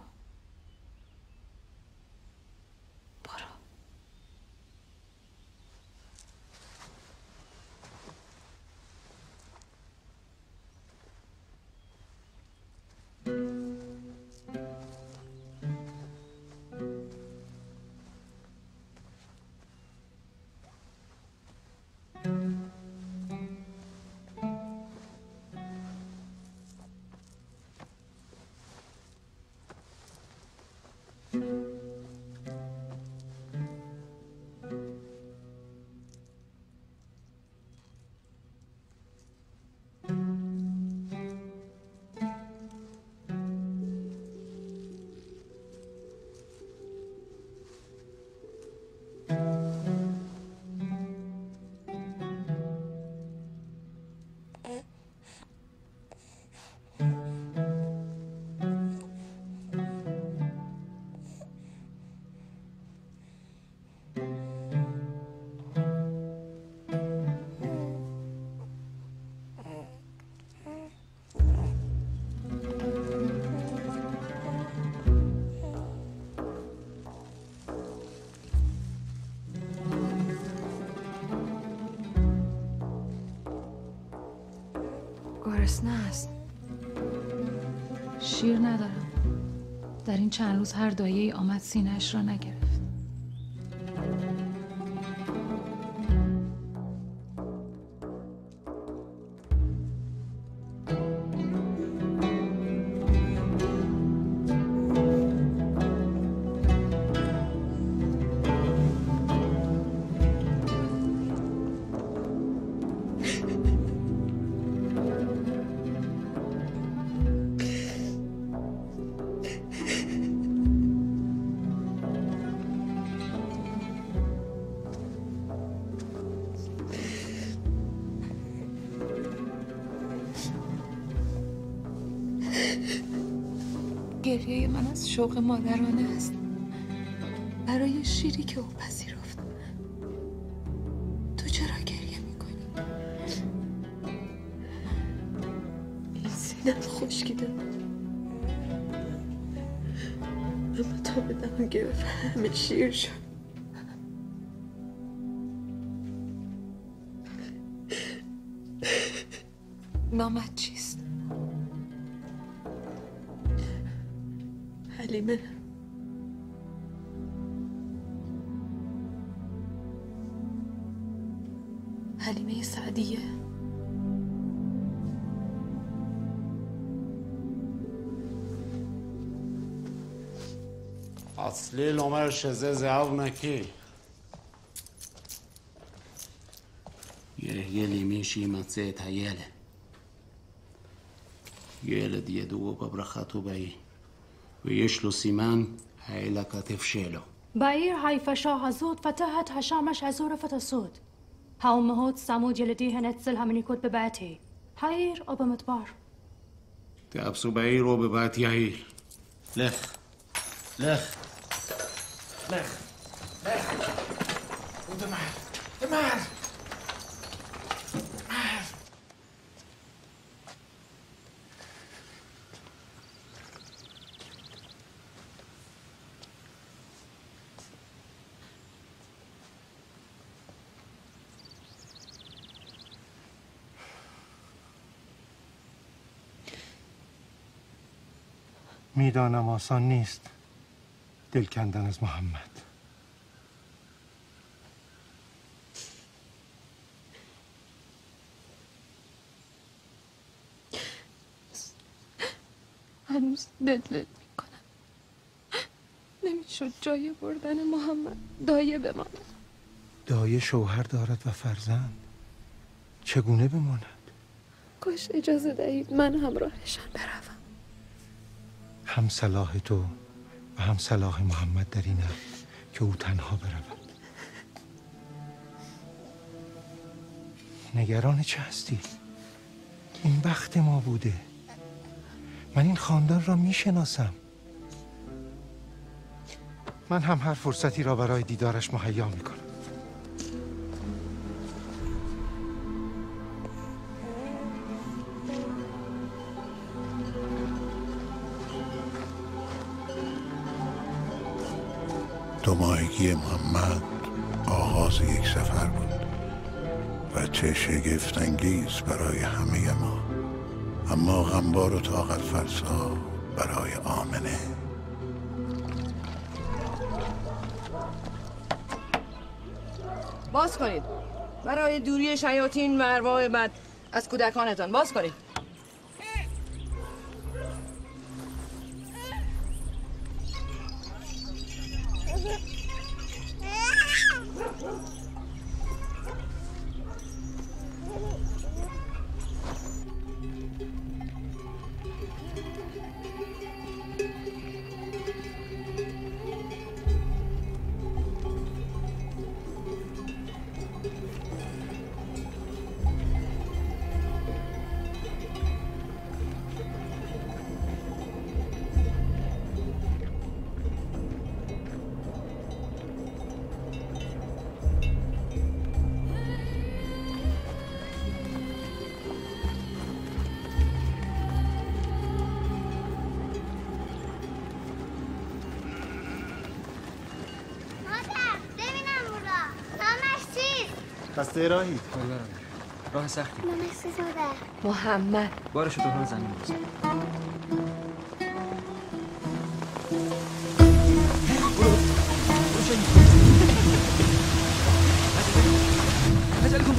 گرسنه است. شیر ندارم. در این چند روز هر دایه‌ای آمد سینه‌اش را نگرفت. گریه من از شوق مادرانه است برای شیری که او پذیرفت. تو چرا گریه میکنی؟ سینم خشکیده اما تا به دهان گرفت همه شیر شد. نامت چیست؟ حلیمه. حلیمه سعدیه. اصلی لومر شزه زیاو نکی یه یلی میشی متزه تایله یله دیه دو ببرخاتو بایی و يشلو سيمان هايلا كتف شيلو باير هاي فشاها زود فتحت هشامش عزورة فتصود هاو مهود سامو جلديها نتزلها من يكود بباتي هاير أو بمتبار تأبسو باير و بباتي هايل لخ لخ لخ لخ ودمار دمار میدانم آسان نیست دل کندن از محمد. هنوز دل دل میکنم. نمیشد جای بردن محمد دایه بماند. دایه شوهر دارد و فرزند، چگونه بماند؟ کاش اجازه دهید من همراهشان بروم. هم صلاح تو و هم صلاح محمد در این است که او تنها برود. نگران چه هستی؟ این بخت ما بوده. من این خاندان را میشناسم. من هم هر فرصتی را برای دیدارش مهیا میکنم. دو ماهگی محمد آغاز یک سفر بود و چه شگفت انگیز برای همه ما، اما غمبار و طاقت فرسا برای آمنه. باز کنید برای دوری شیاطین و ارواح بد از کودکانتان. باز کنید. خسته راهی راه سختی. محمد بارشو دوران زمین بزن. عجله کن.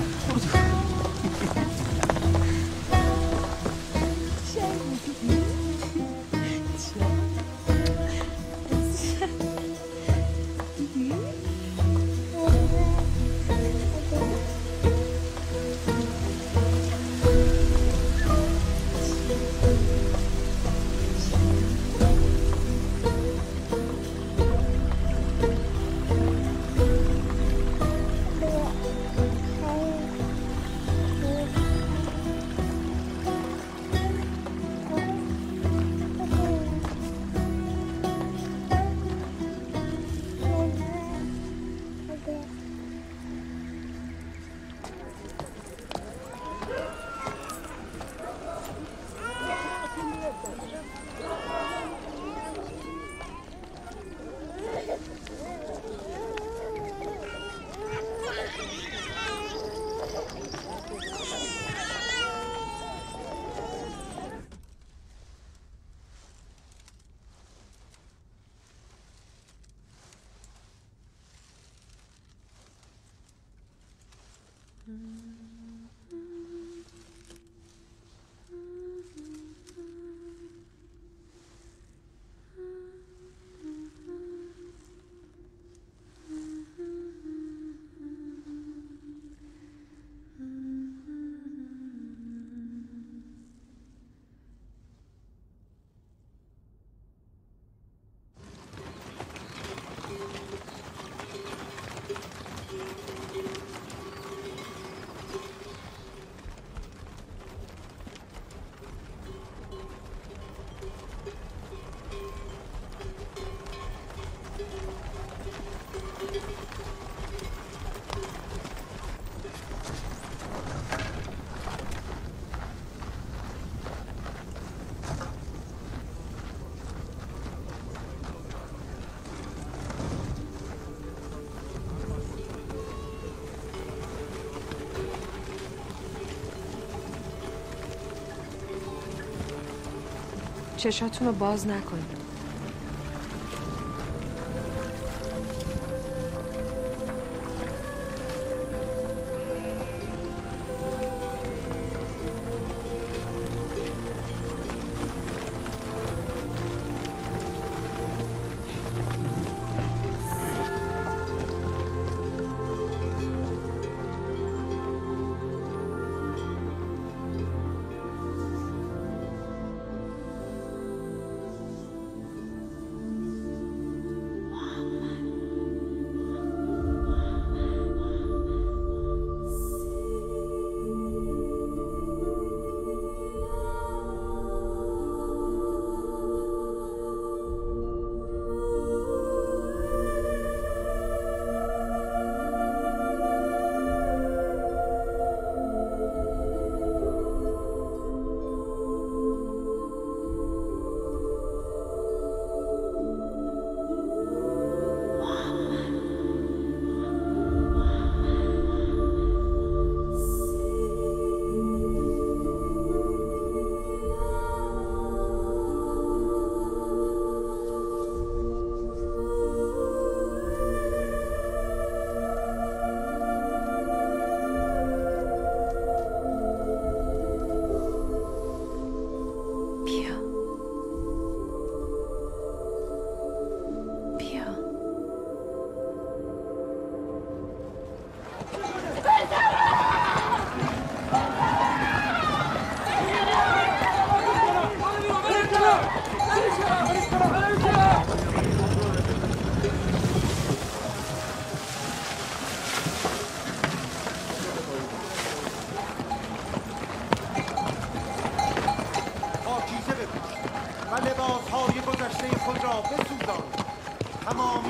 چشاتون رو باز نکنید.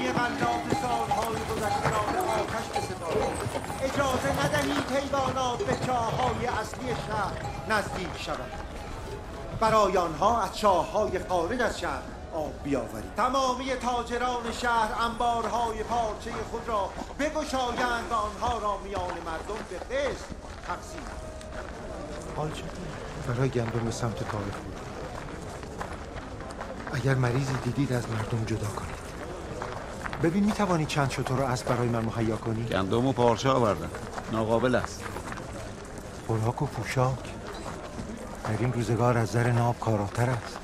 تمامی غلات سالهای گذشته را به آتش بسپارید. اجازه ندهید حیوانات به چاه‌های اصلی شهر نزدیک شود. برای آنها از چاه‌های خارج از شهر آب بیاورید. تمامی تاجران شهر انبارهای پارچه خود را بگشایند و آنها را میان مردم به قسط تقسیم کنند. حال چطور؟ برای گندم به سمت کار خود. اگر مریضی دیدید از مردم جدا کنید. ببین میتوانی چند شتر رو اسب برای من مهیا کنی؟ گندم و پارچه آوردن، ناقابل است. خوراک و پوشاک در این روزگار از زر ناب کاراتر است.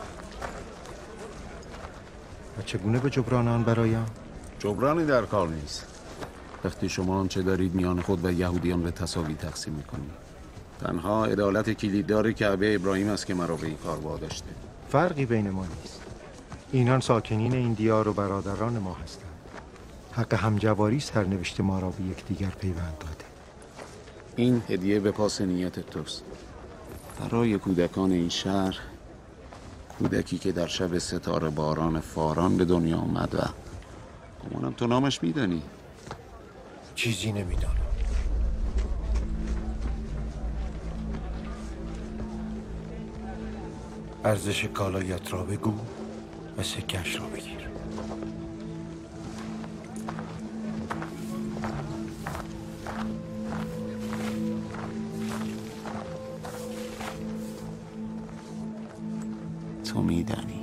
و چگونه به جبران آن برایم؟ جبرانی در کار نیست. وقتی شما آنچه دارید میان خود و یهودیان به تساوی تقسیم میکنید. تنها عدالت کلیددار کعبه ابراهیم است که مرا به این کار واداشته. فرقی بین ما نیست. اینان ساکنین این دیار و برادران ما هستند. حق همجواری سرنوشت ما را به یکدیگر پیوند داده. این هدیه به پاس نیت توست. برای کودکان این شهر، کودکی که در شب ستاره باران فاران به دنیا آمد و گمانم تو نامش میدانی. چیزی نمیدانم. ارزش کالایت را بگو و سکه‌اش را بگیر. تو میدانی.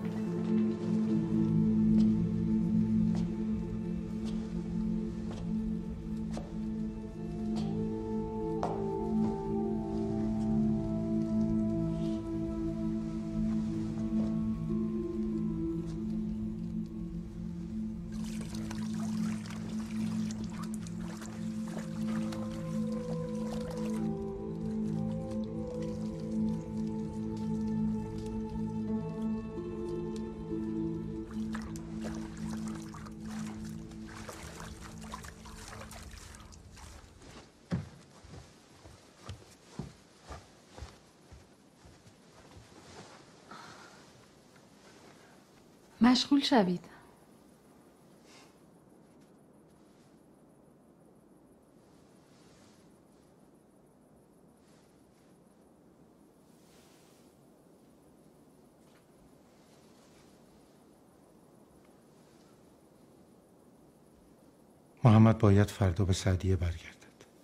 مشغول شوید. محمد باید فردا به سعدیه برگردد.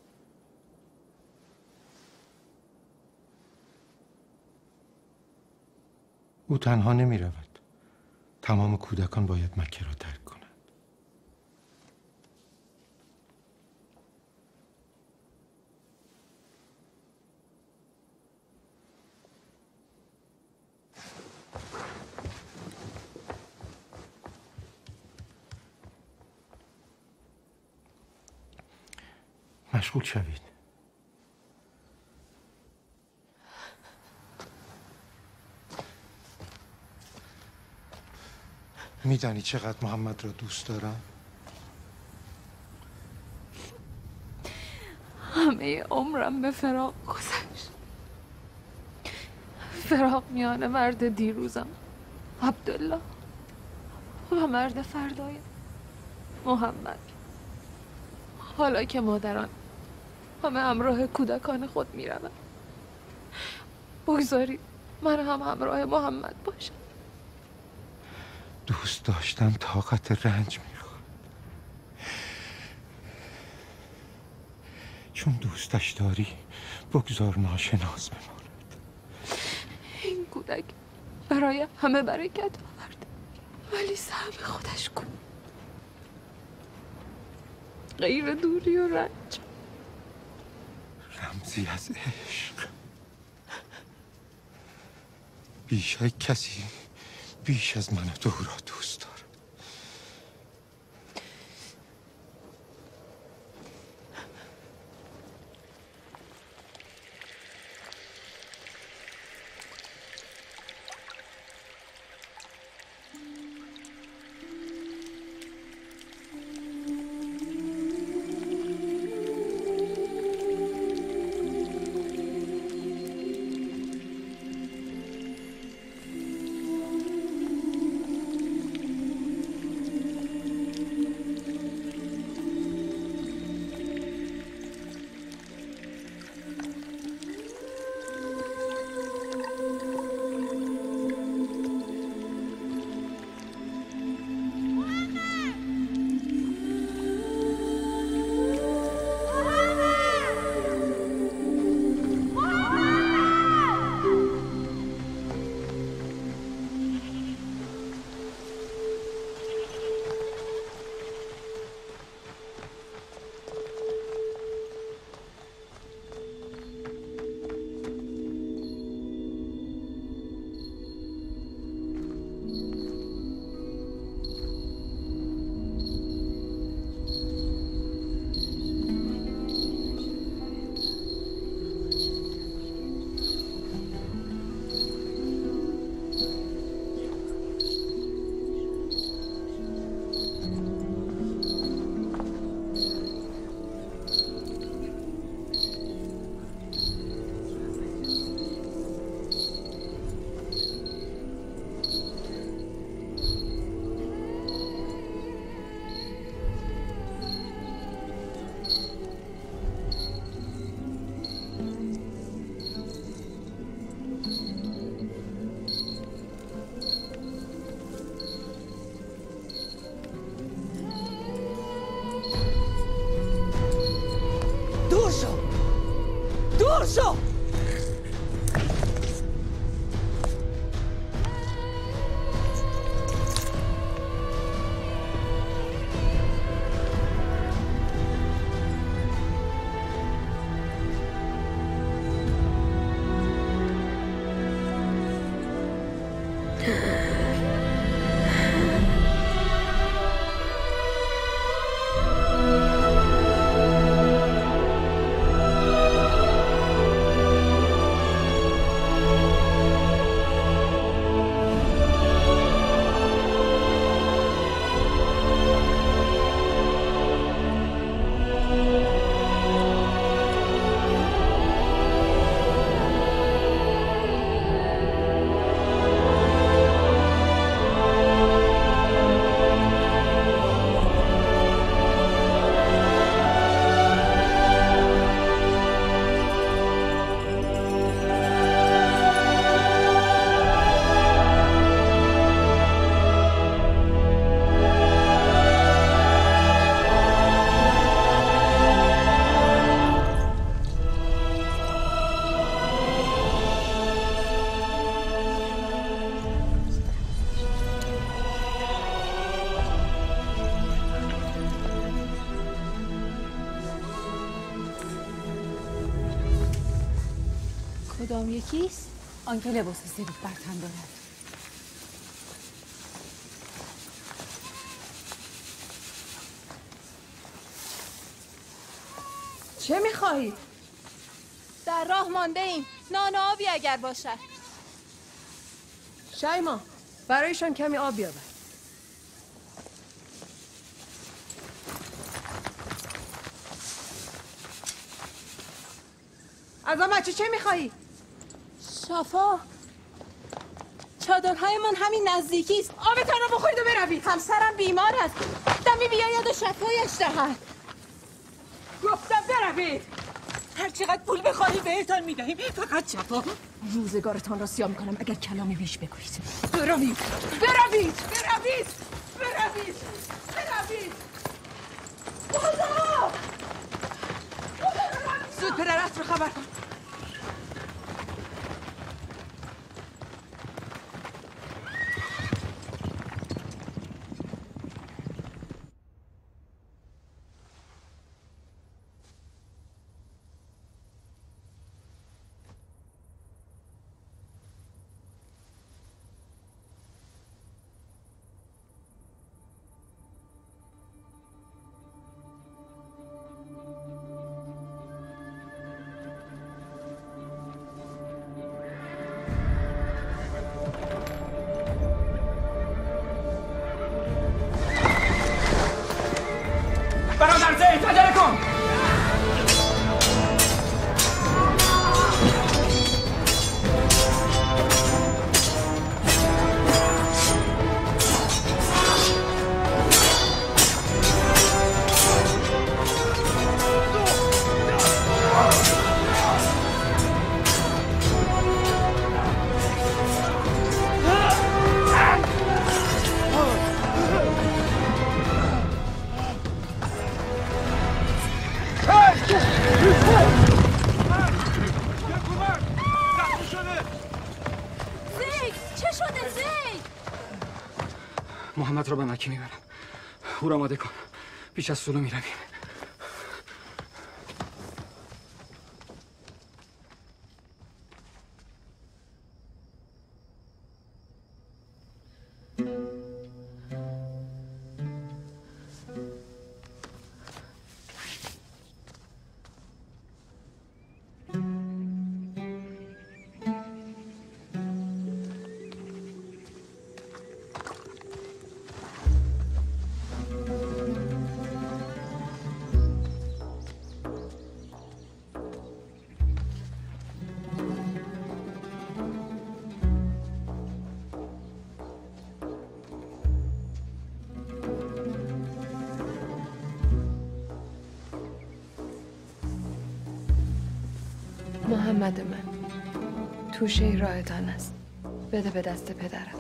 او تنها نمی رود. تمام کودکان باید مکه را ترک کنند. مشغول شوید. میدانی چقدر محمد را دوست دارم؟ همه عمرم به فراق گذشت. فراق میان مرد دیروزم عبدالله و مرد فردایم محمد. حالا که مادران همه همراه کودکان خود میروند، بگذارید من هم همراه محمد باشم. دوست داشتن طاقت رنج میخواد. چون دوستش داری بگذار ناشناس بماند. این کودک برای همه برکت آورد، ولی سهم خودش کن. غیر دوری و رنج. رمزی از عشق. بیش از کسی بیش از من تو را دوست دارم. شو دور شو. کدام یکیست؟ آنکه لباس سفید بر تن دارد. چه میخواهید؟ در راه مانده ایم. نان و آبی اگر باشد. شایما برایشان کمی آب بیاور. از آن بچه چه میخواهی؟ شفا چادرهایمان همین نزدیکی است. آبتان را بخورید و بروید. همسرم بیمار است. دمی بیاید و شفایش دهد. گفتم بروید. هر چقدر پول بخواهید بهتان میدهیم. فقط شفا. روزگارتان را سیاه میکنم اگر کلامی بیش بگویید. بروید بروید بروید بروید بروید. خدا زود پدرت رو خبر کن. برادر زید عجله کن. محمد را به مکه میبرم. او را آماده کن. پیش از سلو میرویم. محمد من، توشه راهتان است. بده به دست پدرم.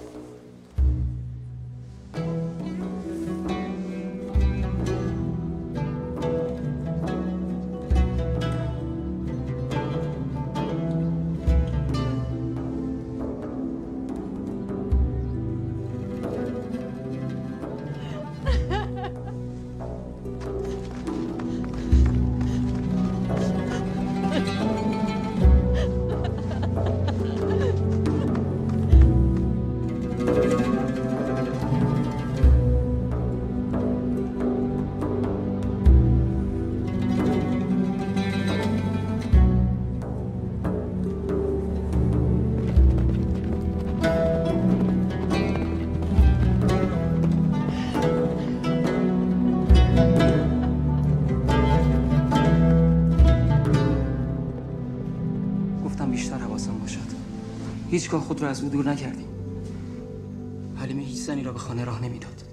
هیچگاه خود را از او دور نکردیم. حلیمه هیچ زنی را به خانه راه نمیداد.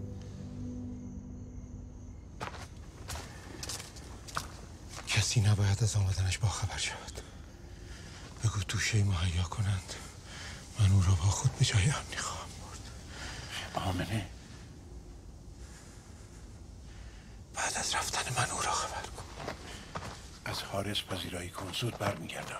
کسی نباید از آمدنش باخبر شود. بگو توشه مهیا کنند. من او را با خود به جای امنی خواهم برد. آمنه بعد از رفتن من او را خبر کن. از حارس پذیرایی کن، زود برمیگردم.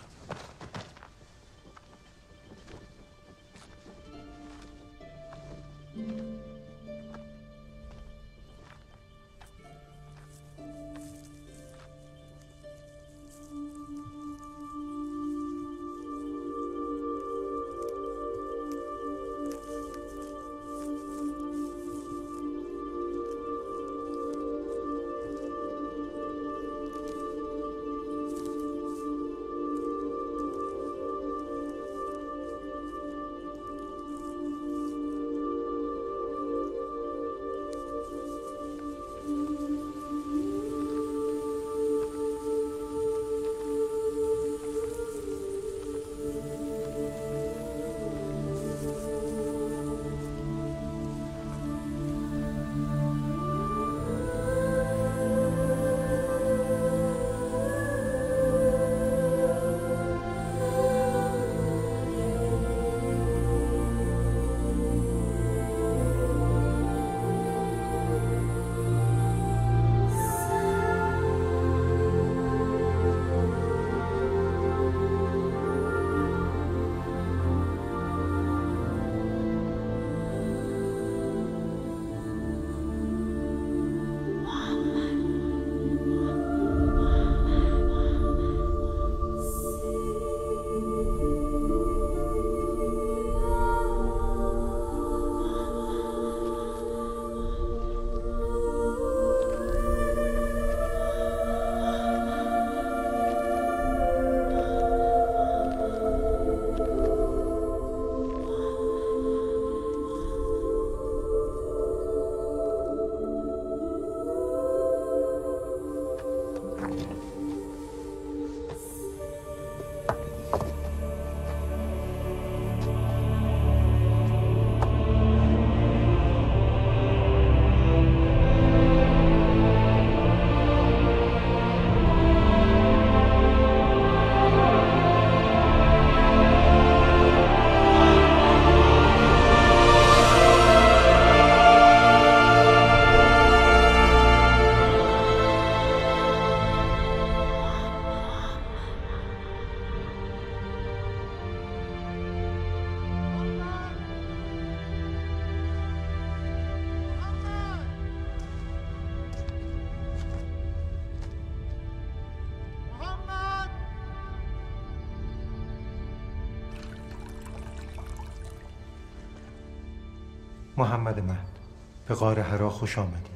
محمد من، به غار حرا خوش آمدی.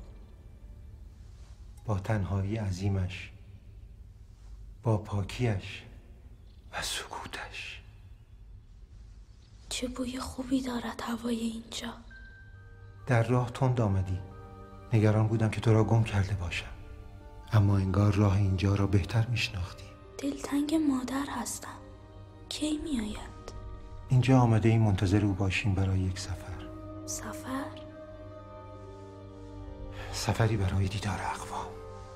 با تنهایی عظیمش، با پاکیش و سکوتش. چه بوی خوبی دارد هوای اینجا. در راه تند آمدی. نگران بودم که تو را گم کرده باشم، اما انگار راه اینجا را بهتر میشناختی. دلتنگ مادر هستم. کی میآید؟ اینجا آمده ای منتظر او باشیم برای یک سفر. سفر؟ سفری برای دیدار اقوام.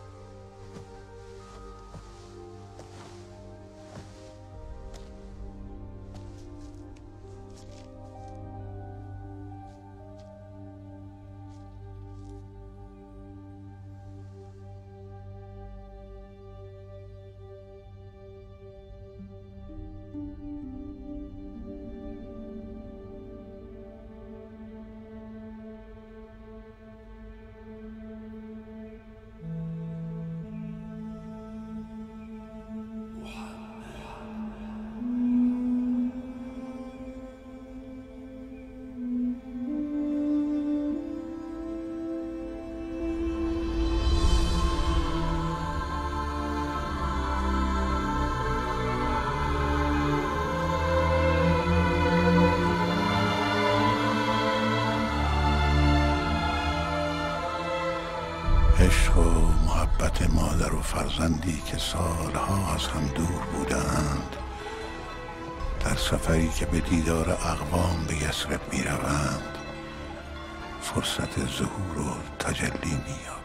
عشق و محبت مادر و فرزندی که سالها از هم دور بودند در سفری که به دیدار اقوام به یثرب می روند فرصت ظهور و تجلی می یابد.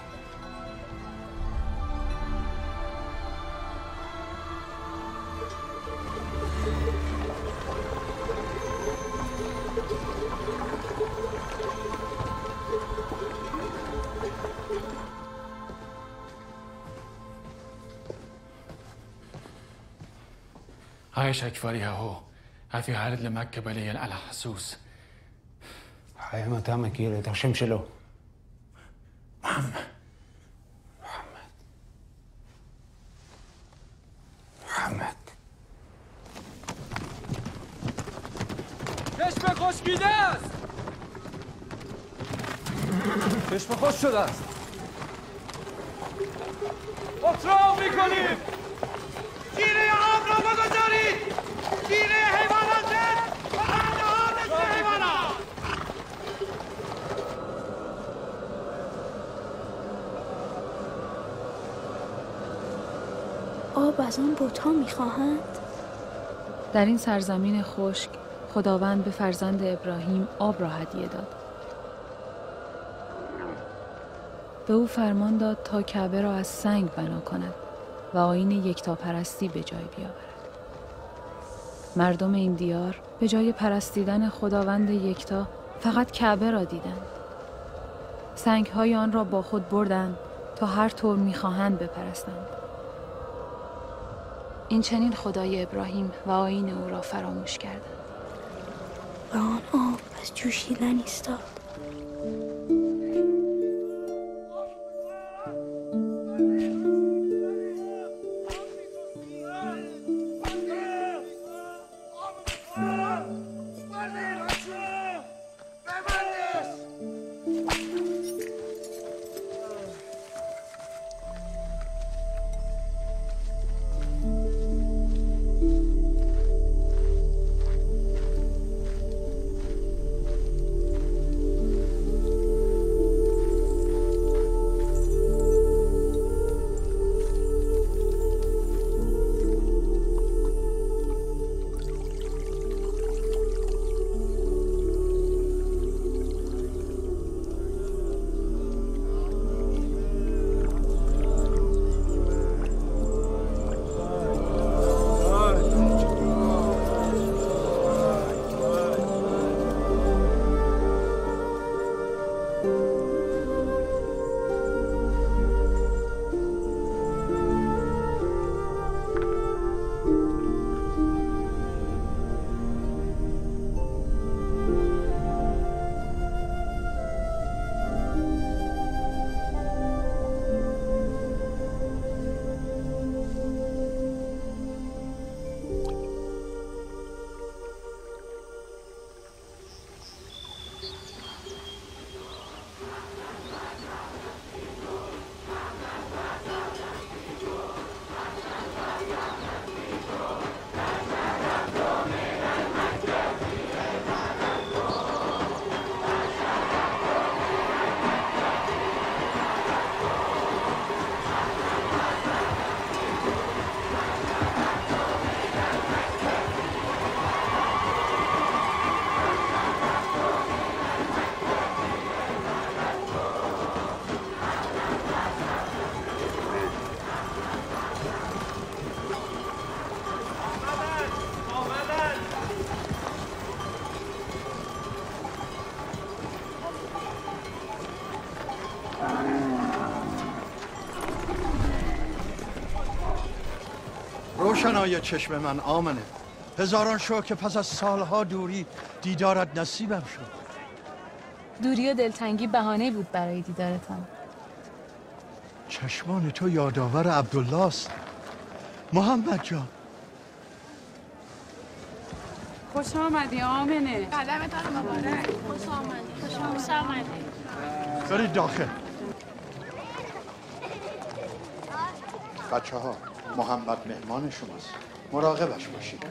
عايش أكفاري هو هفي حالة لمكة بليا على حسوس حيا ما تعمل كده تغشم شلو محمد محمد چشم خشکیده است چشم خوش شده است اطراف میکنیم گیره آب را بگذارید گیره حیوانات زد و اندها مثل حیوانات آب از آن بت‌ها می‌خواهند؟ در این سرزمین خشک خداوند به فرزند ابراهیم آب را هدیه داد. به او فرمان داد تا کعبه را از سنگ بنا کند و آیین یکتاپرستی به جای بیاورد. مردم این دیار به جای پرستیدن خداوند یکتا فقط کعبه را دیدند. سنگ‌های آن را با خود بردند تا هر طور می‌خواهند بپرستند. این چنین خدای ابراهیم و آیین او را فراموش کردند. و آن آب از جوشیدن ایستاد. روشنای چشم من آمنه. هزاران شکر که پس از سالها دوری دیدارت نصیبم شد. دوری و دلتنگی بهانه بود برای دیدارتان. چشمان تو یادآور عبدالله است. محمد جان خوش آمدی آمنه. قدمتان مبارک. خوش آمدی. خوش آمدی. برید داخل. بچه ها محمد مهمان شماست، مراقبش باشید.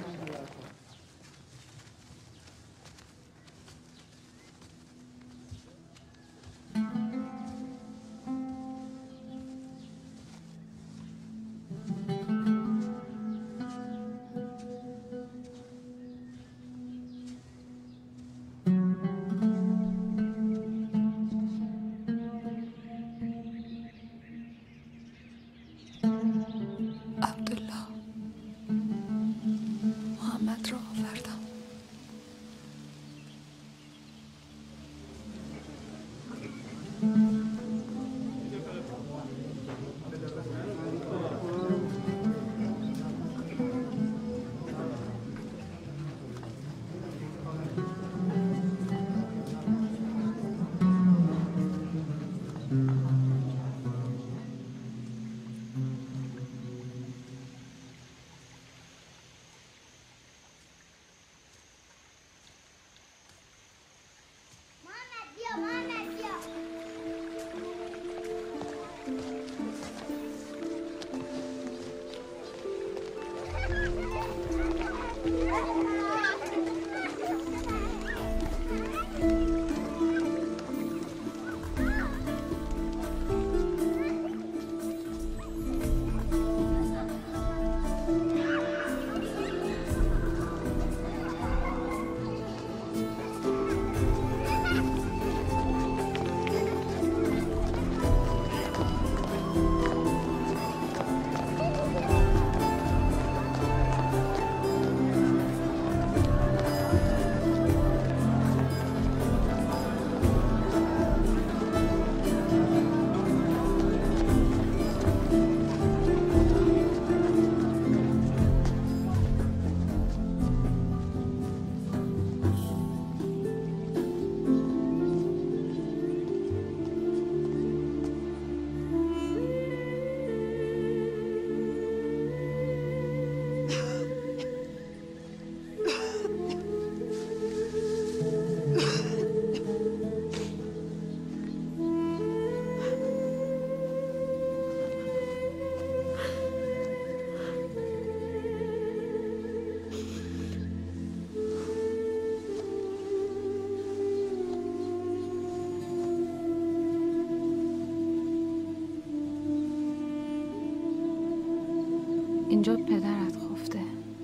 اینجا پدرت خفته.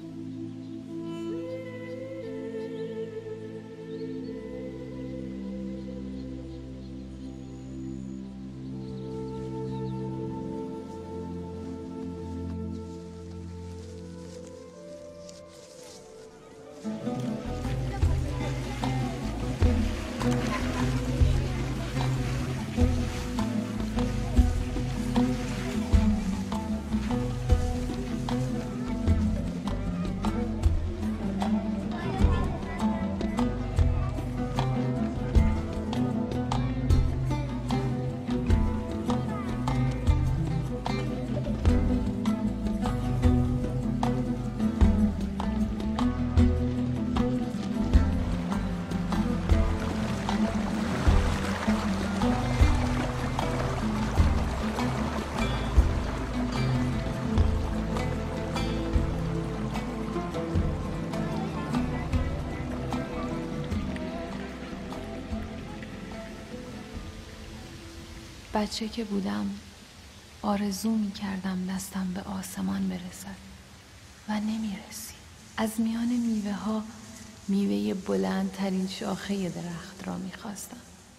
بچه که بودم آرزو می کردم دستم به آسمان برسد و نمی رسید. از میان میوه ها میوه بلندترین شاخه درخت را می خواستم.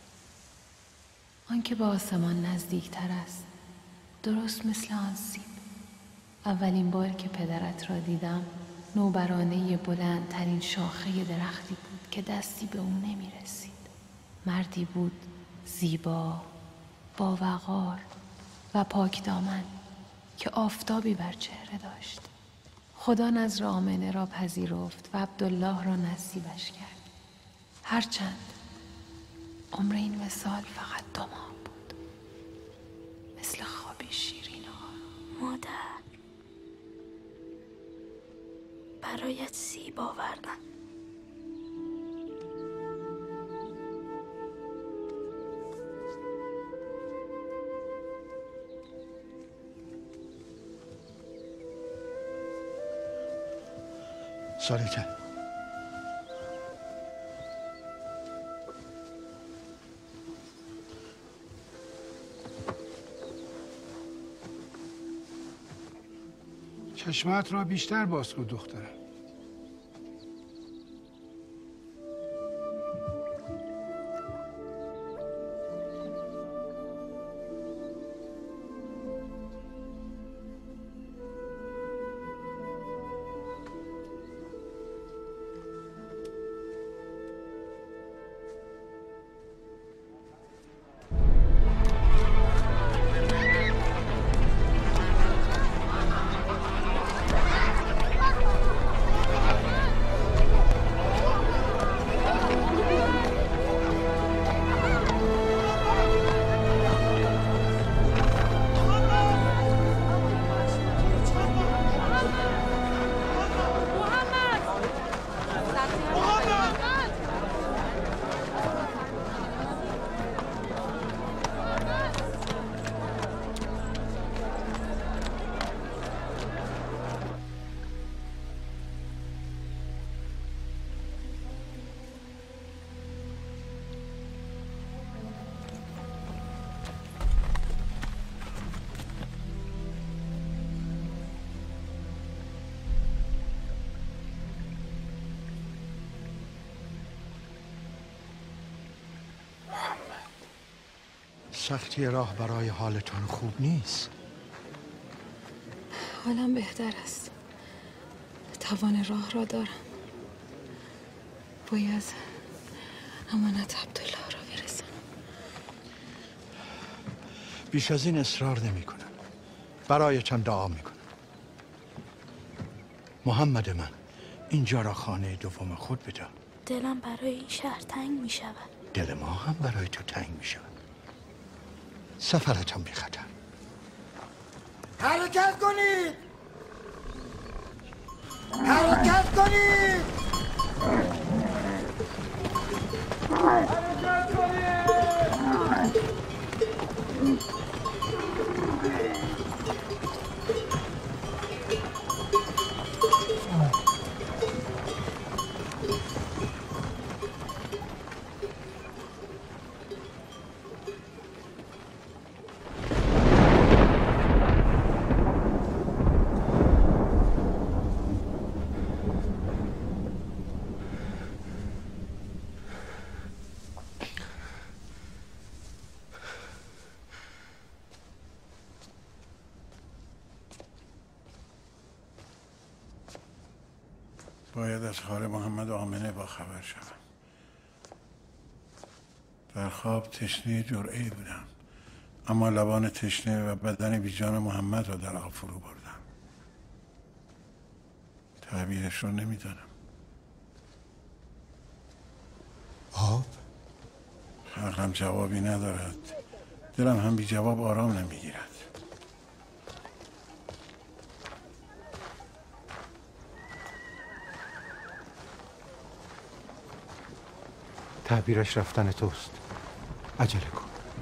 آن که به آسمان نزدیکتر است، درست مثل آن سیب. اولین بار که پدرت را دیدم نوبرانه بلندترین شاخه درختی بود که دستی به او نمی رسید. مردی بود زیبا، با وقار و پاک دامن که آفتابی بر چهره داشت. خدا نذر آمنه را پذیرفت و عبدالله را نصیبش کرد. هرچند عمر این مثال فقط دو ماه بود، مثل خوابی شیرین ها. مادر، برایت سیب آوردم. سالیته چشمت را بیشتر باز کن دخترم. سختی راه برای حالتان خوب نیست. حالم بهتر است. توان راه را دارم. باید امانت عبدالله را برسانم. بیش از این اصرار نمی کنم. برایتان دعا می کنم. محمد من، اینجا را خانه دوم خود بدان. دلم برای این شهر تنگ می شود. دل ما هم برای تو تنگ می شود. سفرتان بی خطر. حرکت کنید! حرکت کنید! حرکت کنید! باید از حال محمد و آمنه با خبر شدم. در خواب تشنه جرعه‌ای بودم، اما لبان تشنه و بدن بیجان محمد را در آب فرو بردم. تعبیرش رو نمیدانم. آب؟ عقلم جوابی ندارد، دلم هم بی جواب آرام نمیگیرد. تعبیرش رفتن توست. عجله کن.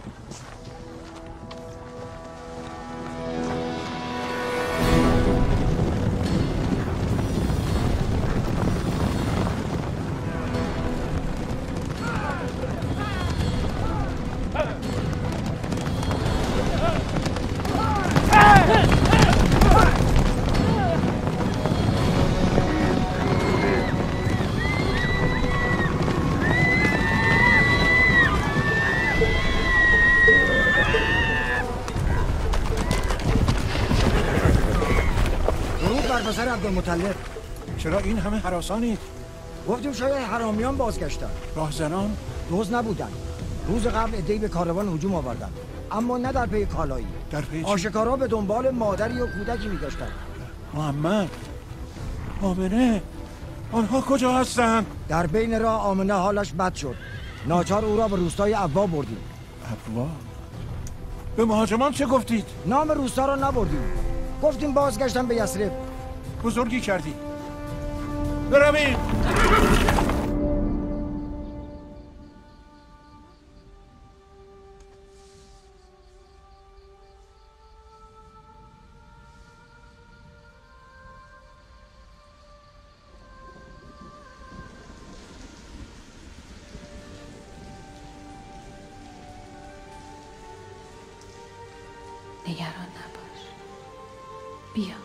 عبدالمطلب، چرا این همه هراسانید؟ گفتیم شاید حرامیان بازگشتن. راهزنان؟ دوز نبودن. روز قبل عده‌ای به کاروان هجوم آوردن، اما نه در پی کالایی. در پی چی؟ آشکارا به دنبال مادری و کودکی می‌گشتند. محمد، آمنه، آنها کجا هستند؟ در بین راه آمنه حالش بد شد. ناچار او را به روستای ابوا بردیم. ابوا؟ به مهاجمان چه گفتید؟ نام روستا را نبردیم. گفتیم بازگشتن به یثرب. بزرگی کردی. برویم. نگران نباش. بیا.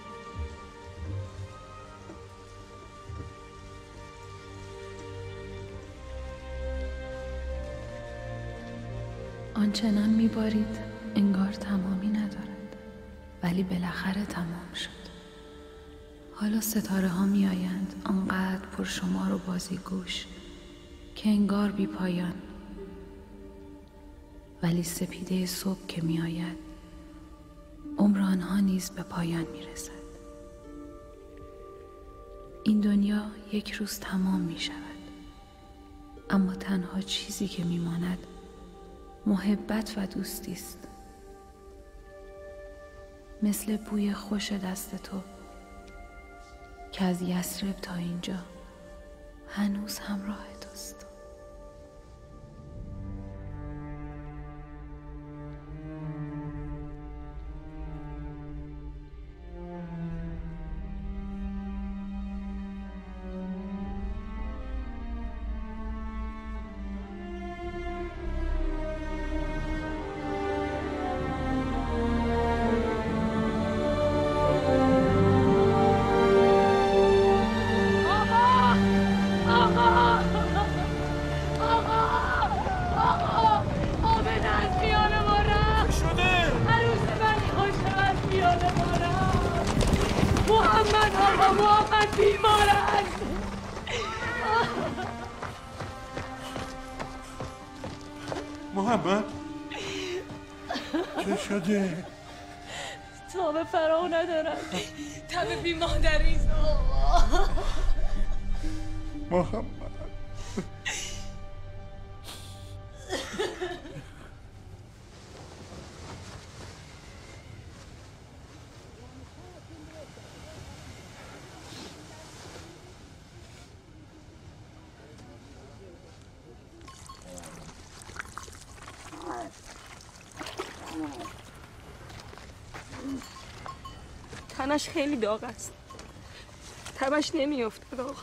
آنچنان میبارید انگار تمامی ندارد، ولی بالاخره تمام شد. حالا ستاره ها می آیند آنقدر پرشمار و بازیگوش که انگار بی پایان، ولی سپیده صبح که می آید عمر آنها نیز به پایان می رسد. این دنیا یک روز تمام می شود، اما تنها چیزی که می ماند محبت و دوستی است. مثل بوی خوش دست تو که از یثرب تا اینجا هنوز همراه توست. آقا محمد بیمارن. محمد چه شده؟ تاب فرا ندارم. تب بی مادری. محمد تنش خیلی داغ است. تبش نمیافتد آقا.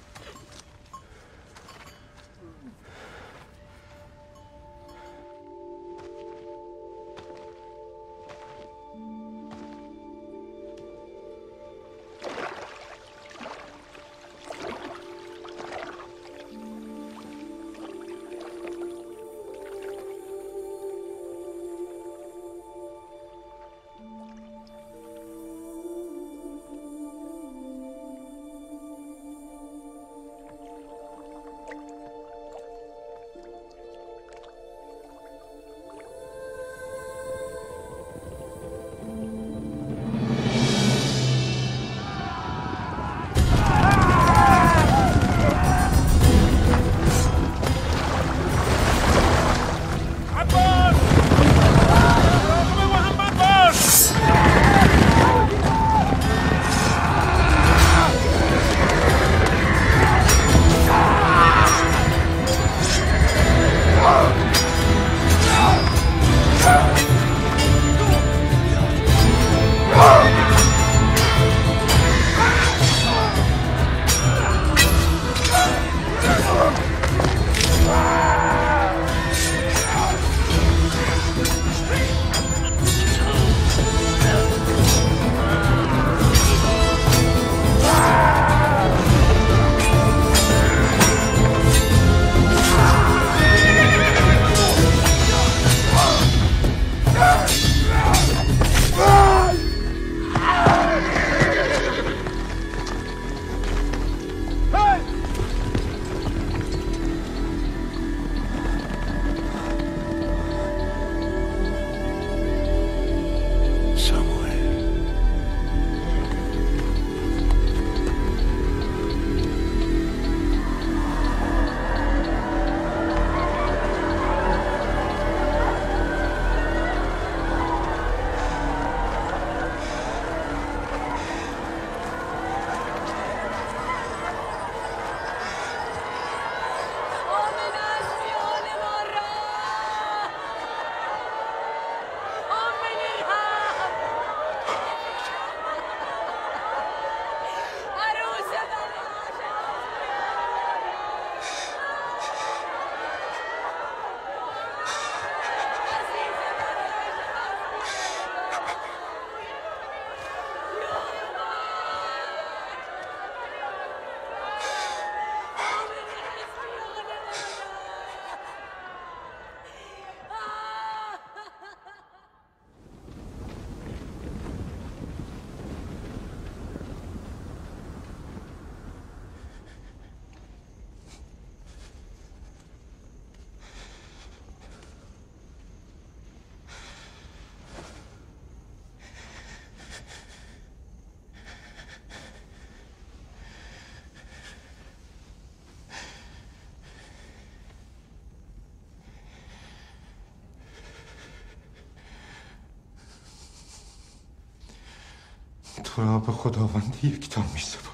تو را به خداوند یکتا می سپارم.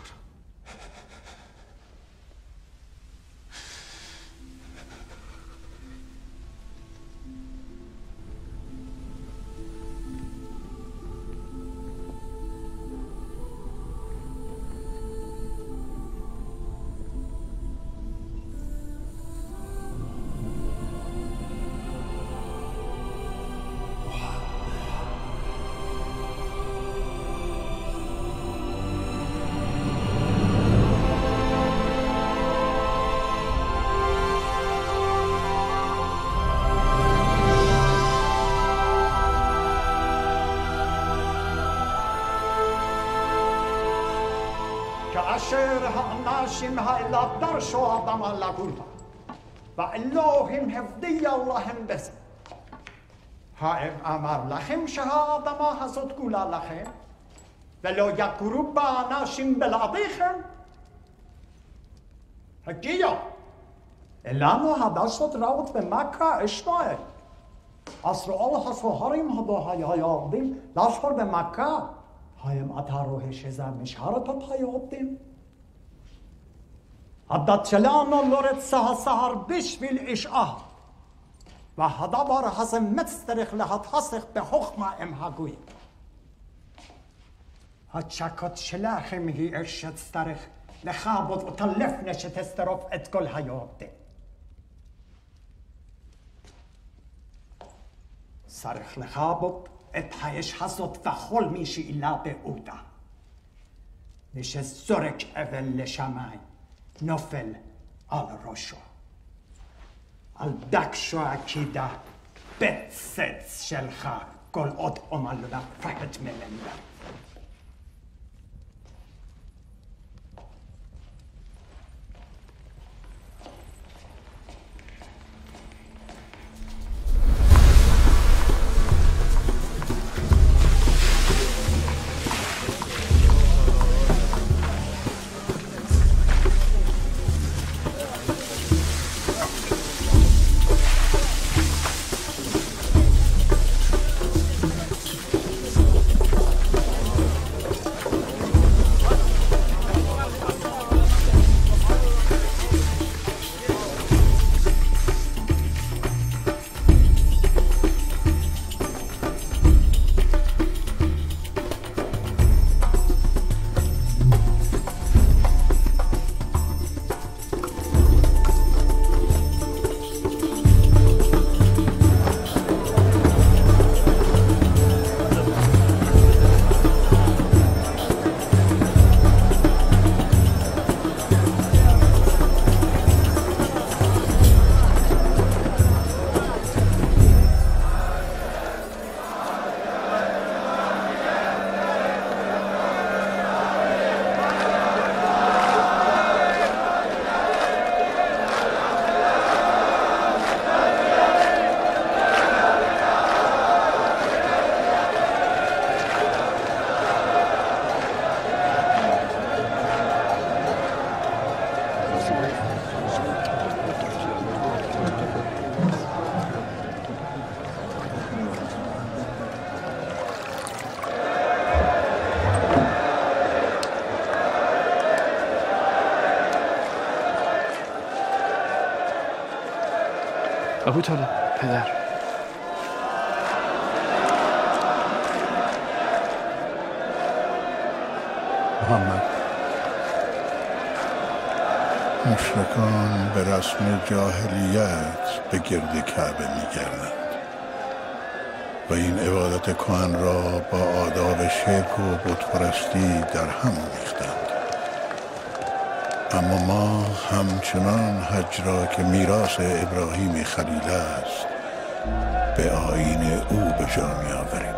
كأشيرها ناشمها إلا درش وعظم لقولها وإلهم هفدي اللهم بس هایم امر لخم شهادة ما حسد قولا لخم ولو يقرب ناشم بلاديخم حقيقة إلا أنه هذا صد راوت بمكة إشماعيل أسر الله سهریم هدا های های آبدیم لشکر به مکه هایم اتاروه شزم مشهرت های آبدیم حدت چلانو لورت سها سهر بشویل اشعه و هدا بار حسن متسترخ لحت حسخ به حکم امهاگوی ها چکت شلاخ مهی ارشد سترخ لخابد و تلف نشت استرف اتگل های آبدیم سرخ لخابط اتحيش حصد فخول ميشي إلا بأودا نش الزرك أفل لشماي نفل على الرشو الدكشو أكيدا بتست شلخا كل أد أمالنا فهد ملندا ابو طالب پدر محمد مشرکان به رسم جاهلیت به گرد کعبه می‌گردند و این عبادت کهن را با آداب شرک و بتپرستی در هم آمیختند. اما ما همچنان حج را که میراث ابراهیم خلیل است به آیین او به جا می‌آوریم.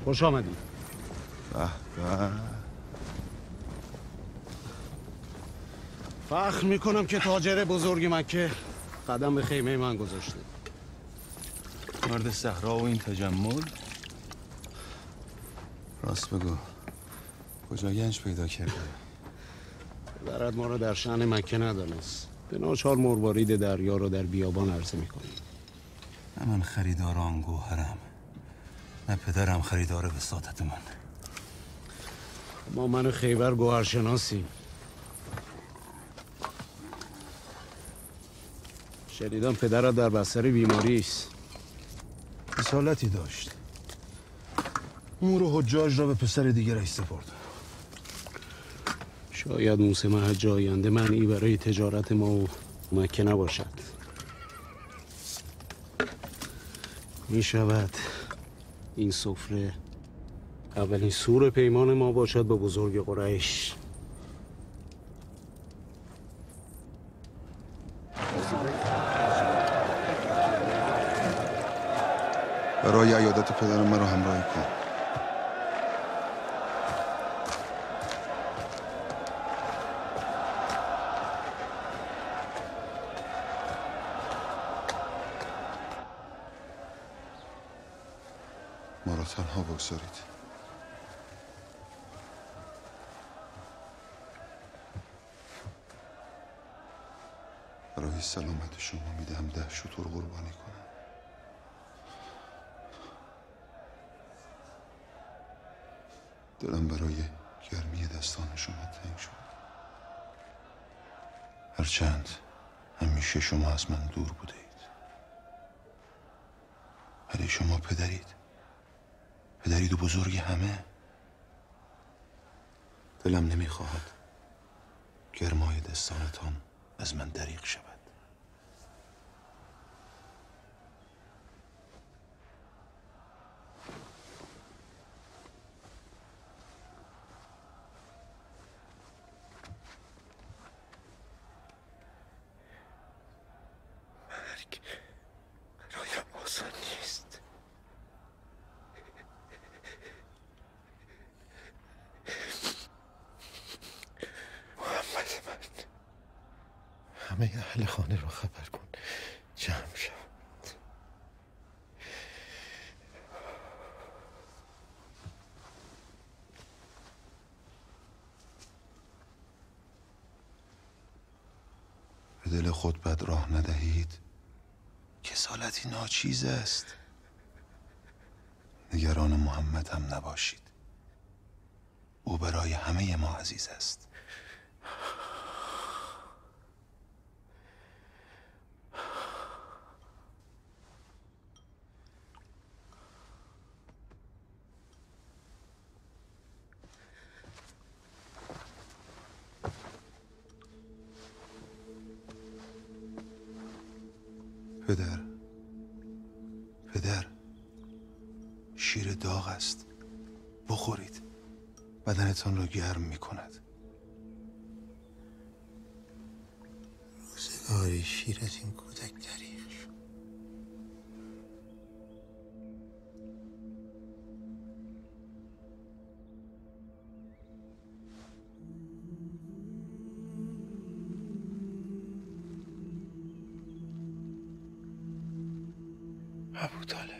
خوش آمدید. به به. فخر میکنم که تاجر بزرگ مکه قدم به خیمه من گذاشته. مرد صحرا و این تجمل. راست بگو کجا گنج پیدا کرده؟ پدرت ما رو در شأن مکه ندانست. به ناچار مروارید دریا رو در بیابان عرضه میکنیم. نه من خریدار آن گوهرم، نه پدرم خریدار وساطت من. ما من خیبر گوهرشناسیم. شنیدم پدرت در بستر بیماری است. رسالتی داشت. امور و حجاج را به پسر دیگرش سپرد. شاید موسم حج آینده منعی برای تجارت ما و مکه نباشد. می شود این سفره اولین سور پیمان ما باشد با بزرگ قریش. برای عیادت پدرم مرا همراهی کن. ما را تنها بگذارید. برای سلامت شما میدهم ده شتر قربانی کنم. دلم برای گرمی دستان شما تنگ شد. هرچند همیشه شما از من دور بوده اید، ولی شما پدرید، پدرید و بزرگ همه. دلم نمیخواهد گرمای دستانتان از من دریغ شود. مرگ برایم آسان نیست. محمد من، همه اهل خانه را خبر کن جمع شد. به دل خود بد راه ندهید، کسالتی ناچیز است. نگران محمد هم نباشید، او برای همه ما عزیز است. پدر، پدر، شیر داغ است، بخورید، بدنتان را گرم می کند. روزگاری شیر از این کودک دریغ شد. ابوطالب،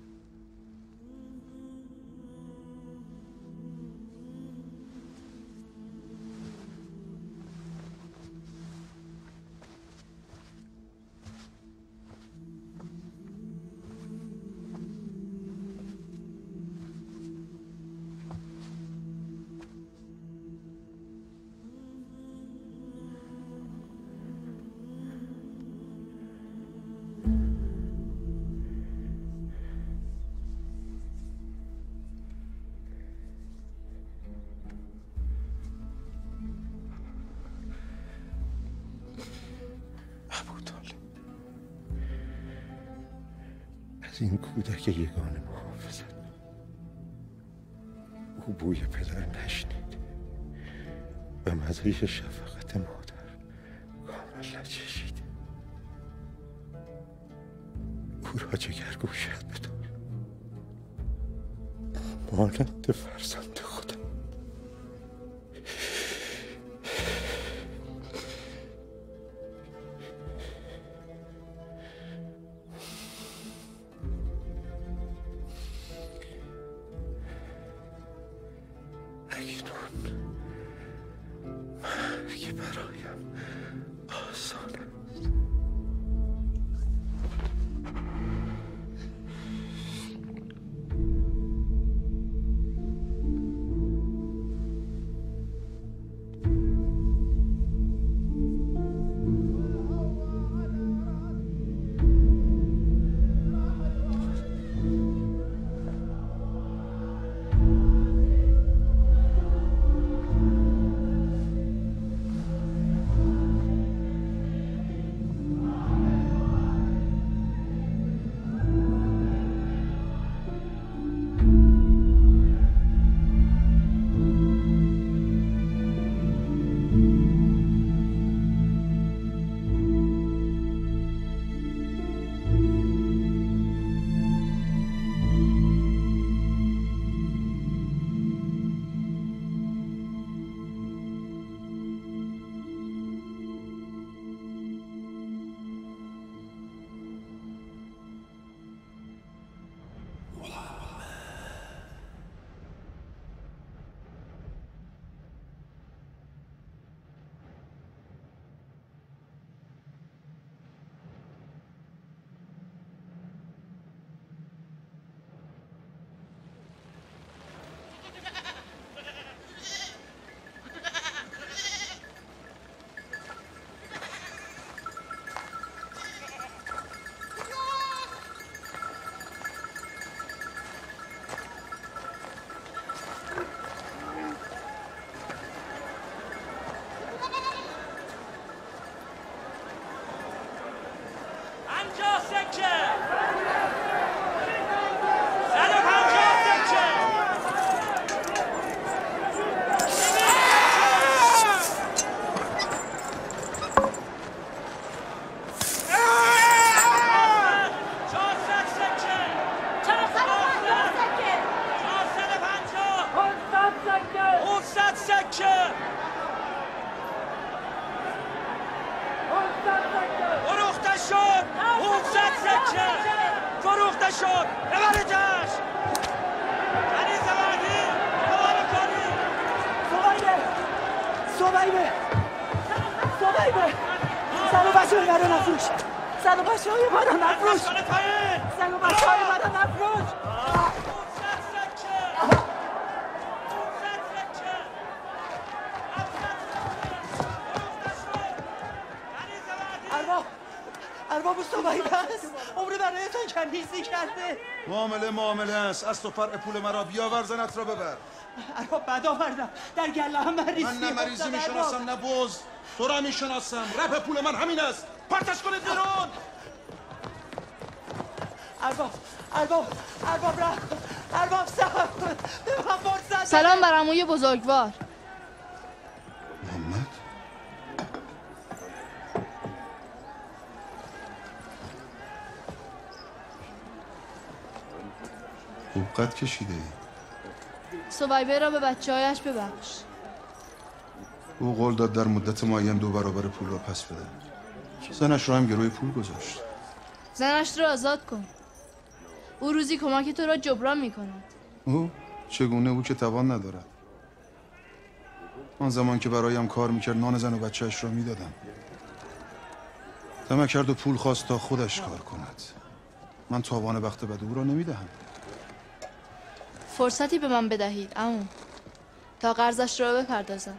از این کودک یگانه محافظت کن. او بوی پدر نشنید و مزه شفقت مادر کامل نچشید. او را جگرگوشت بدار. مانند فرزند خودم. اکنون مرگ برایم آسان است. معامله معامله است. از تو فرع پول مرا بیاور، زنت را ببر. ارباب بد آوردم، در گله هم مریضی. من نه مریضی میشناسم نه بز. تو را میشناسم. رب پول من همین است. پرتش کنید بیرون. ارباب ارباب ارباب رفت. ارباب صبر کن. به من فرصت. سلام بر عموی بزرگوار. محمد خوب قد کشیده ای. سویبه را به بچه هایش ببخش. او قول داد در مدت معین دو برابر پول را پس بده. زنش را هم گروی پول گذاشت. زنش را آزاد کن. او روزی کمک تو را جبران می کند. او؟ چگونه؟ او که توان ندارد. آن زمان که برایم کار میکرد نان زن و بچهش را میدادم. طمع کرد و پول خواست تا خودش کار کند. من تاوان بخت بد او را نمیدهم. فرصتی به من بدهید عمو تا قرضش را بپردازم.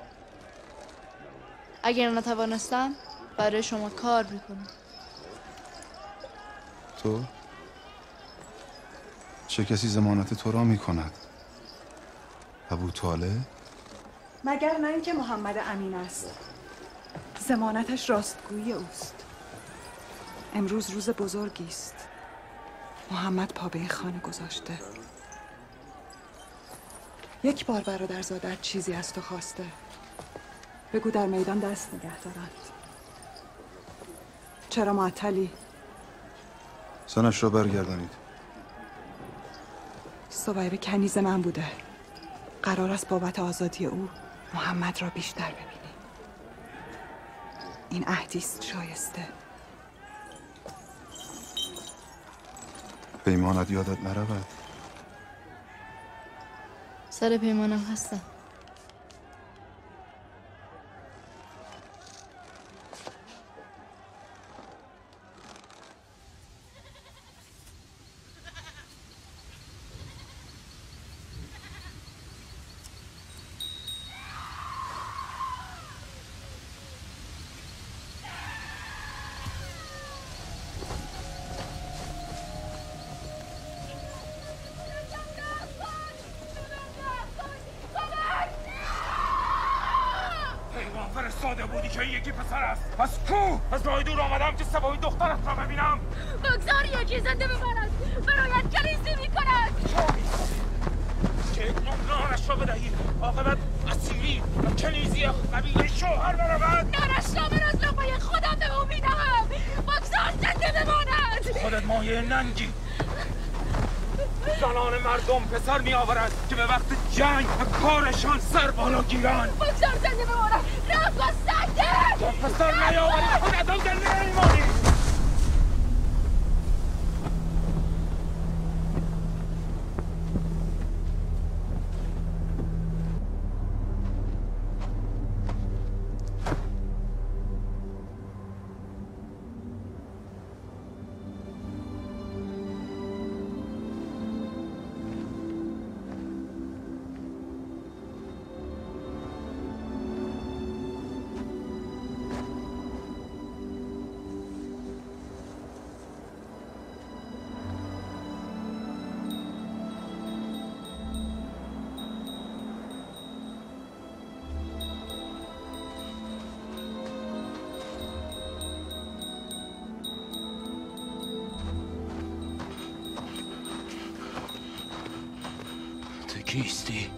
اگر نتوانستم برای شما کار میکنم. تو؟ چه کسی ضمانت تو را میکند؟ ابو طالب؟ مگر نه اینکه محمد امین است. ضمانتش راستگویی اوست. امروز روز بزرگی است. محمد پا به این خانه گذاشته. یک بار برادرزادت چیزی از تو خواسته. بگو در میدان دست نگه دارند. چرا معطلی؟ زنش را برگردانید. صبایب کنیز من بوده. قرار است بابت آزادی او محمد را بیشتر ببینی. این عهدیست شایسته. پیمانت یادت نرود. سر پیمانم هستم. فرستاده بودی که این یکی پسر است. پس کو؟ از راه دور آمدم که سوای دخترت را ببینم. بگذار یکی زنده بماند. برایت کلیسی میکند. که نانش را بدهی عاقبت اسیری و کنیزی قبیله شوهر برود. نانش را من از لقمه خودم به او میدهم. بگذار زنده بماند. خودت مایه ننگی. زنان مردم پسر می آورند که به وقت جنگ و کارشان سر بالا گیرند. بگذار زنده بماند. رفت و سنده. تا پسر نیاوری خودت هم زنده نمیمانی. کیستی؟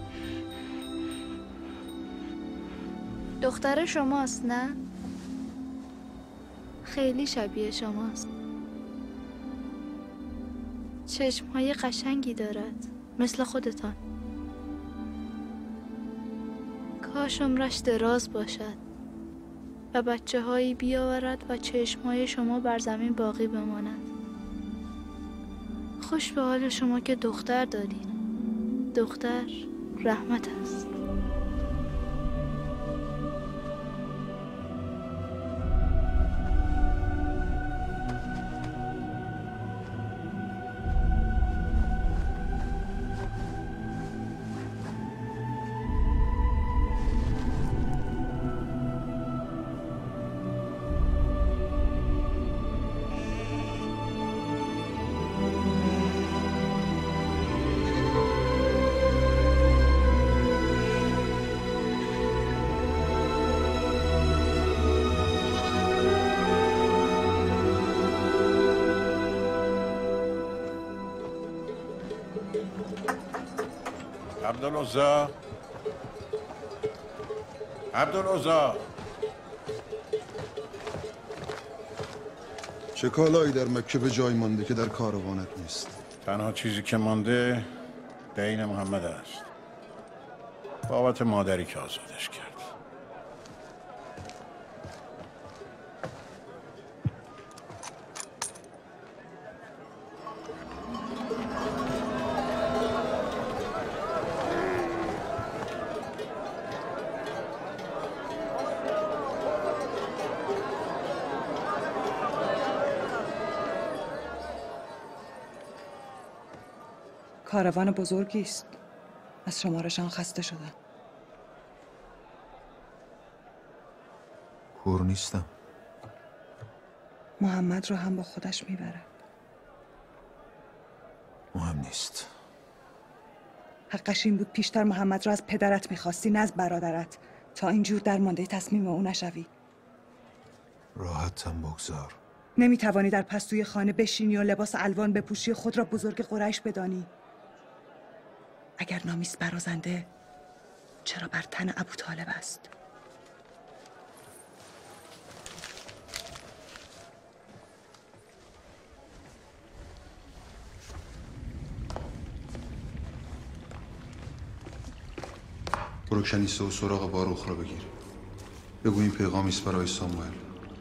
دختر شماست نه؟ خیلی شبیه شماست. چشمهای قشنگی دارد مثل خودتان. کاش عمرش دراز باشد و بچه هایی بیاورد و چشمهای شما بر زمین باقی بماند. خوش به حال شما که دختر دارید. دختر رحمت است. عبدالعزا عبدالعزا چه کالایی در مکه به جای مانده که در کاروانت نیست؟ تنها چیزی که مانده دین محمد است، بابت مادری که آزادش کرد. کاروان بزرگی است. از شمارشان خسته شدم. کور نیستم. محمد رو هم با خودش میبرد. مهم نیست. حقش این بود پیشتر محمد رو از پدرت میخواستی نه از برادرت، تا اینجور در مانده تصمیم او نشوی. راحتم بگذار. نمیتوانی در پستوی خانه بشینی و لباس الوان بپوشی و خود را بزرگ قریش بدانی. اگر نامیست برازنده چرا بر تن ابوطالب است؟ برو کنیسه و سراغ باروخ رو بگیر. بگو این پیغامی است برای ساموئل.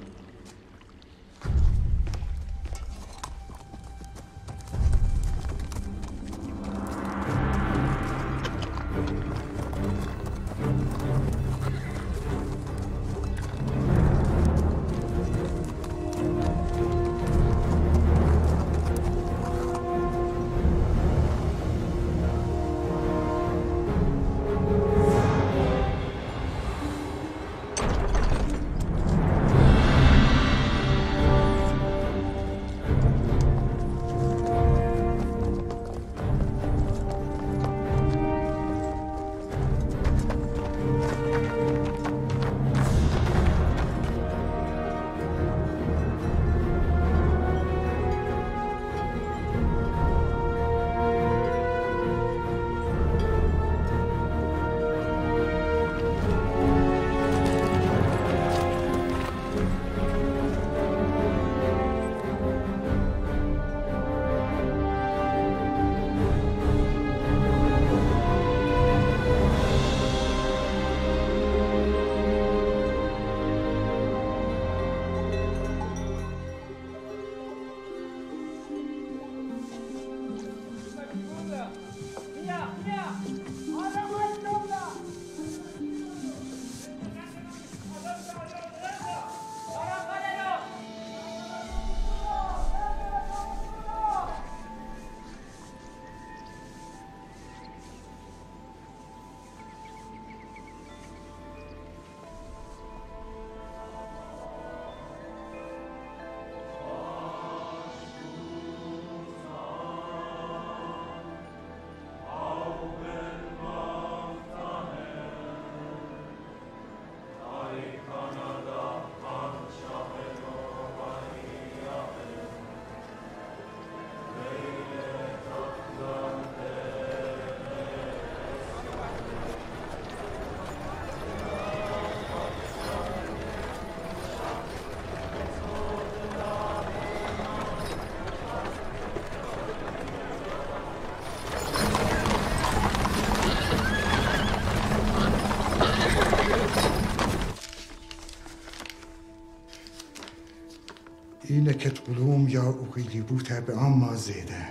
إلك تقولوم يا أخي بوتا بأما زيدة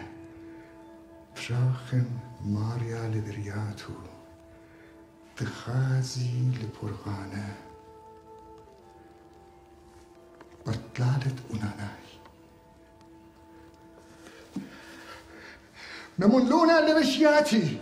براخم ماريا لبرياتو تخازي لبرغانة بطلالت أناناي نمون لونا لبشياتي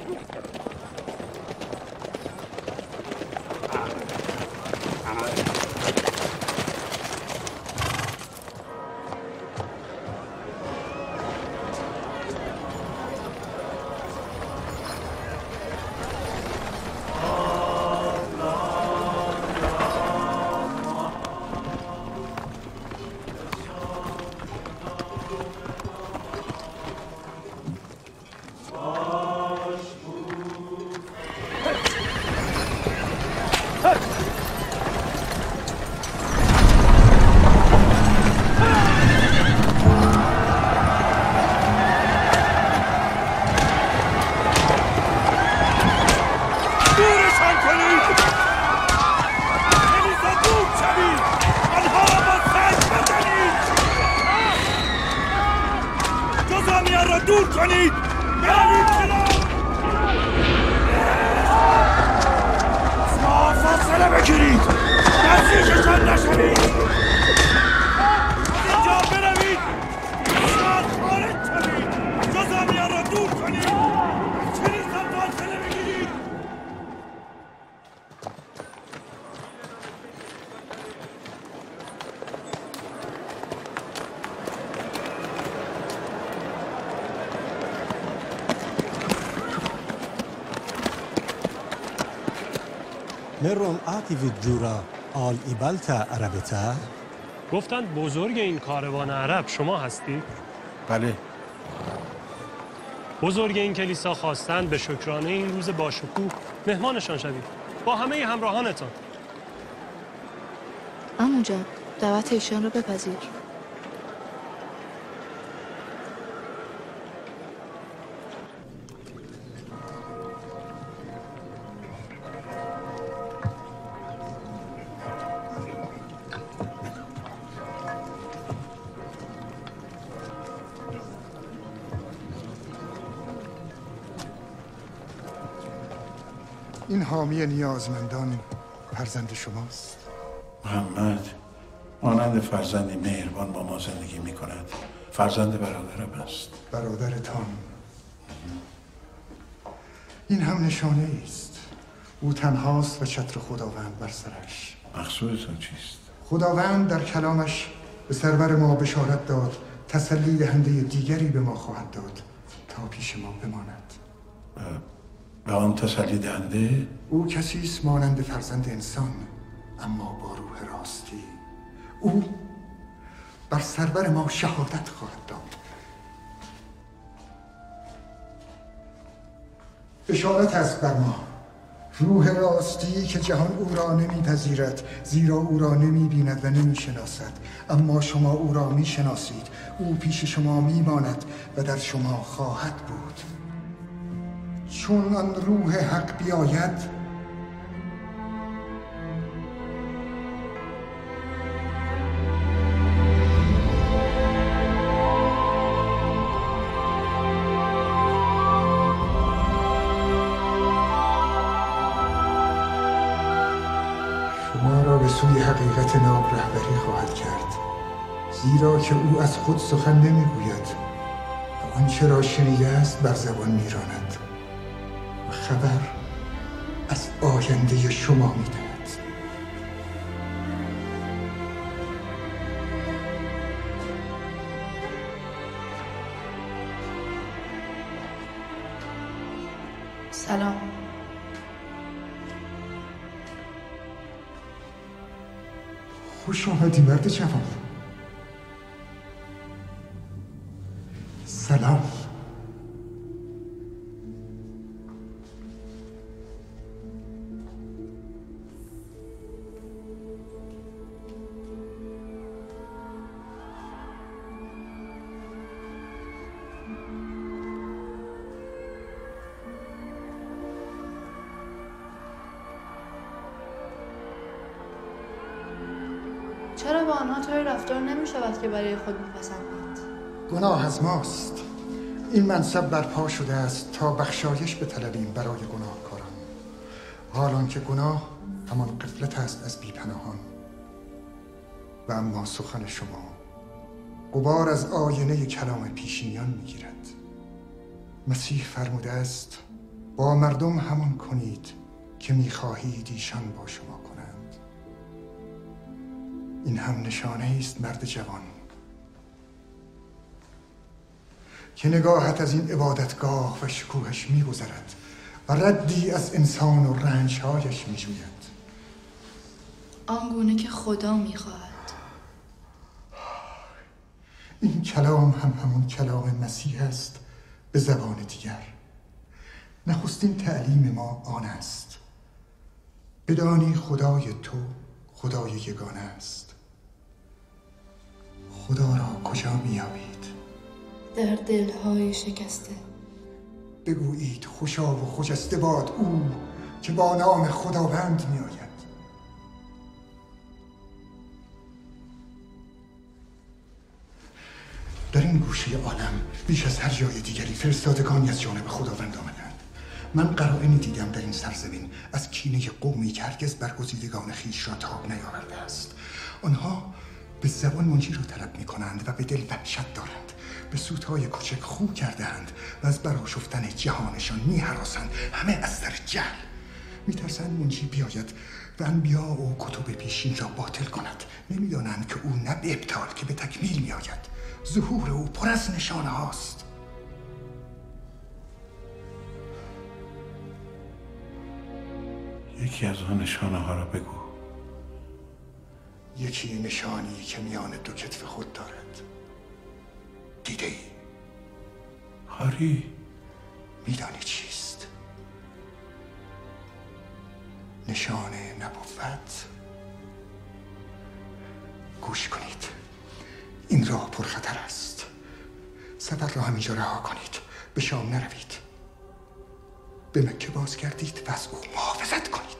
مرون آتی ویدجورا آل ایبالتا عربتا. گفتند بزرگ این کاروان عرب شما هستید؟ بله. بزرگ این کلیسا خواستند به شکرانه این روز باشکوه مهمانشان شوید با همه همراهانتان. عمو جان دعوت ایشان رو بپذیر. این حامی نیازمندان فرزند شماست؟ محمد مانند فرزندی مهربان با ما زندگی می کند. فرزند برادرم است. برادرتان؟ این هم نشانه است. او تنهاست و چتر خداوند بر سرش. مقصودتون چیست؟ خداوند در کلامش به سرور ما بشارت داد تسلی دهنده دیگری به ما خواهد داد تا پیش ما بماند. به آن تسلی دهنده؟ او کسی است مانند فرزند انسان، اما با روح راستی. او بر سرور ما شهادت خواهد داد. بشارت است بر ما، روح راستی که جهان او را نمیپذیرد، زیرا او را نمیبیند و نمیشناسد، اما شما او را میشناسید. او پیش شما میماند و در شما خواهد بود. چون آن روح حق بیاید شما را به سوی حقیقت ناب رهبری خواهد کرد، زیرا که او از خود سخن نمیگوید و آنچه را شنیده است بر زبان میراند و خبر از آینده شما میدهد. سلام. خوش آمدی مرد جوان. سلام. چرا با آنها طوری رفتار نمی شود که برای خود میپسندند؟ گناه از ماست. این منصب برپا شده است تا بخشایش بطلبیم برای گناهکاران، حالان که گناه همان غفلت است از بیپناهان. و اما سخن شما غبار از آینه کلام پیشینیان میگیرد. مسیح فرموده است با مردم همان کنید که میخواهید ایشان با شما کنند. این هم نشانه است مرد جوان که نگاهت از این عبادتگاه و شکوهش می‌گذرد و ردی از انسان و رنج‌هایش می‌جوید. آنگونه که خدا می‌خواهد. این کلام هم همون کلام مسیح است به زبان دیگر. نخستین تعلیم ما آن است: بدانی خدای تو خدای یگانه است. خدا را کجا می‌یابید؟ در دلهای شکسته. بگویید خوشا و خجسته باد او که با نام خداوند می‌آید. در این گوشه عالم بیش از هر جای دیگری فرستادگانی از جانب خداوند آمدند. من قرائنی دیدم در این سرزمین از کینه قومی که هرگز برگزیدگان خویش را تاب نیاورده است. آنها به زبان منجی را طلب می کنند و به دل وحشت دارند. به سودهای کوچک خو کرده‌اند و از برآشفتن جهانشان می هراسند، همه از سر جهل. می ترسند منجی بیاید و انبیا و کتب پیشین را باطل کند. نمی دانند که او نه به ابطال که به تکمیل می آید. ظهور او پر از نشانه هاست. یکی از آن نشانه ها را بگو. یکی نشانی که میان دو کتف خود دارد. دیده ای؟ هاری میدانی چیست؟ نشان نبوت. گوش کنید، این راه پرخطر است. سفر را همینجا رها کنید، به شام نروید. به مکه باز گردید و از او محافظت کنید.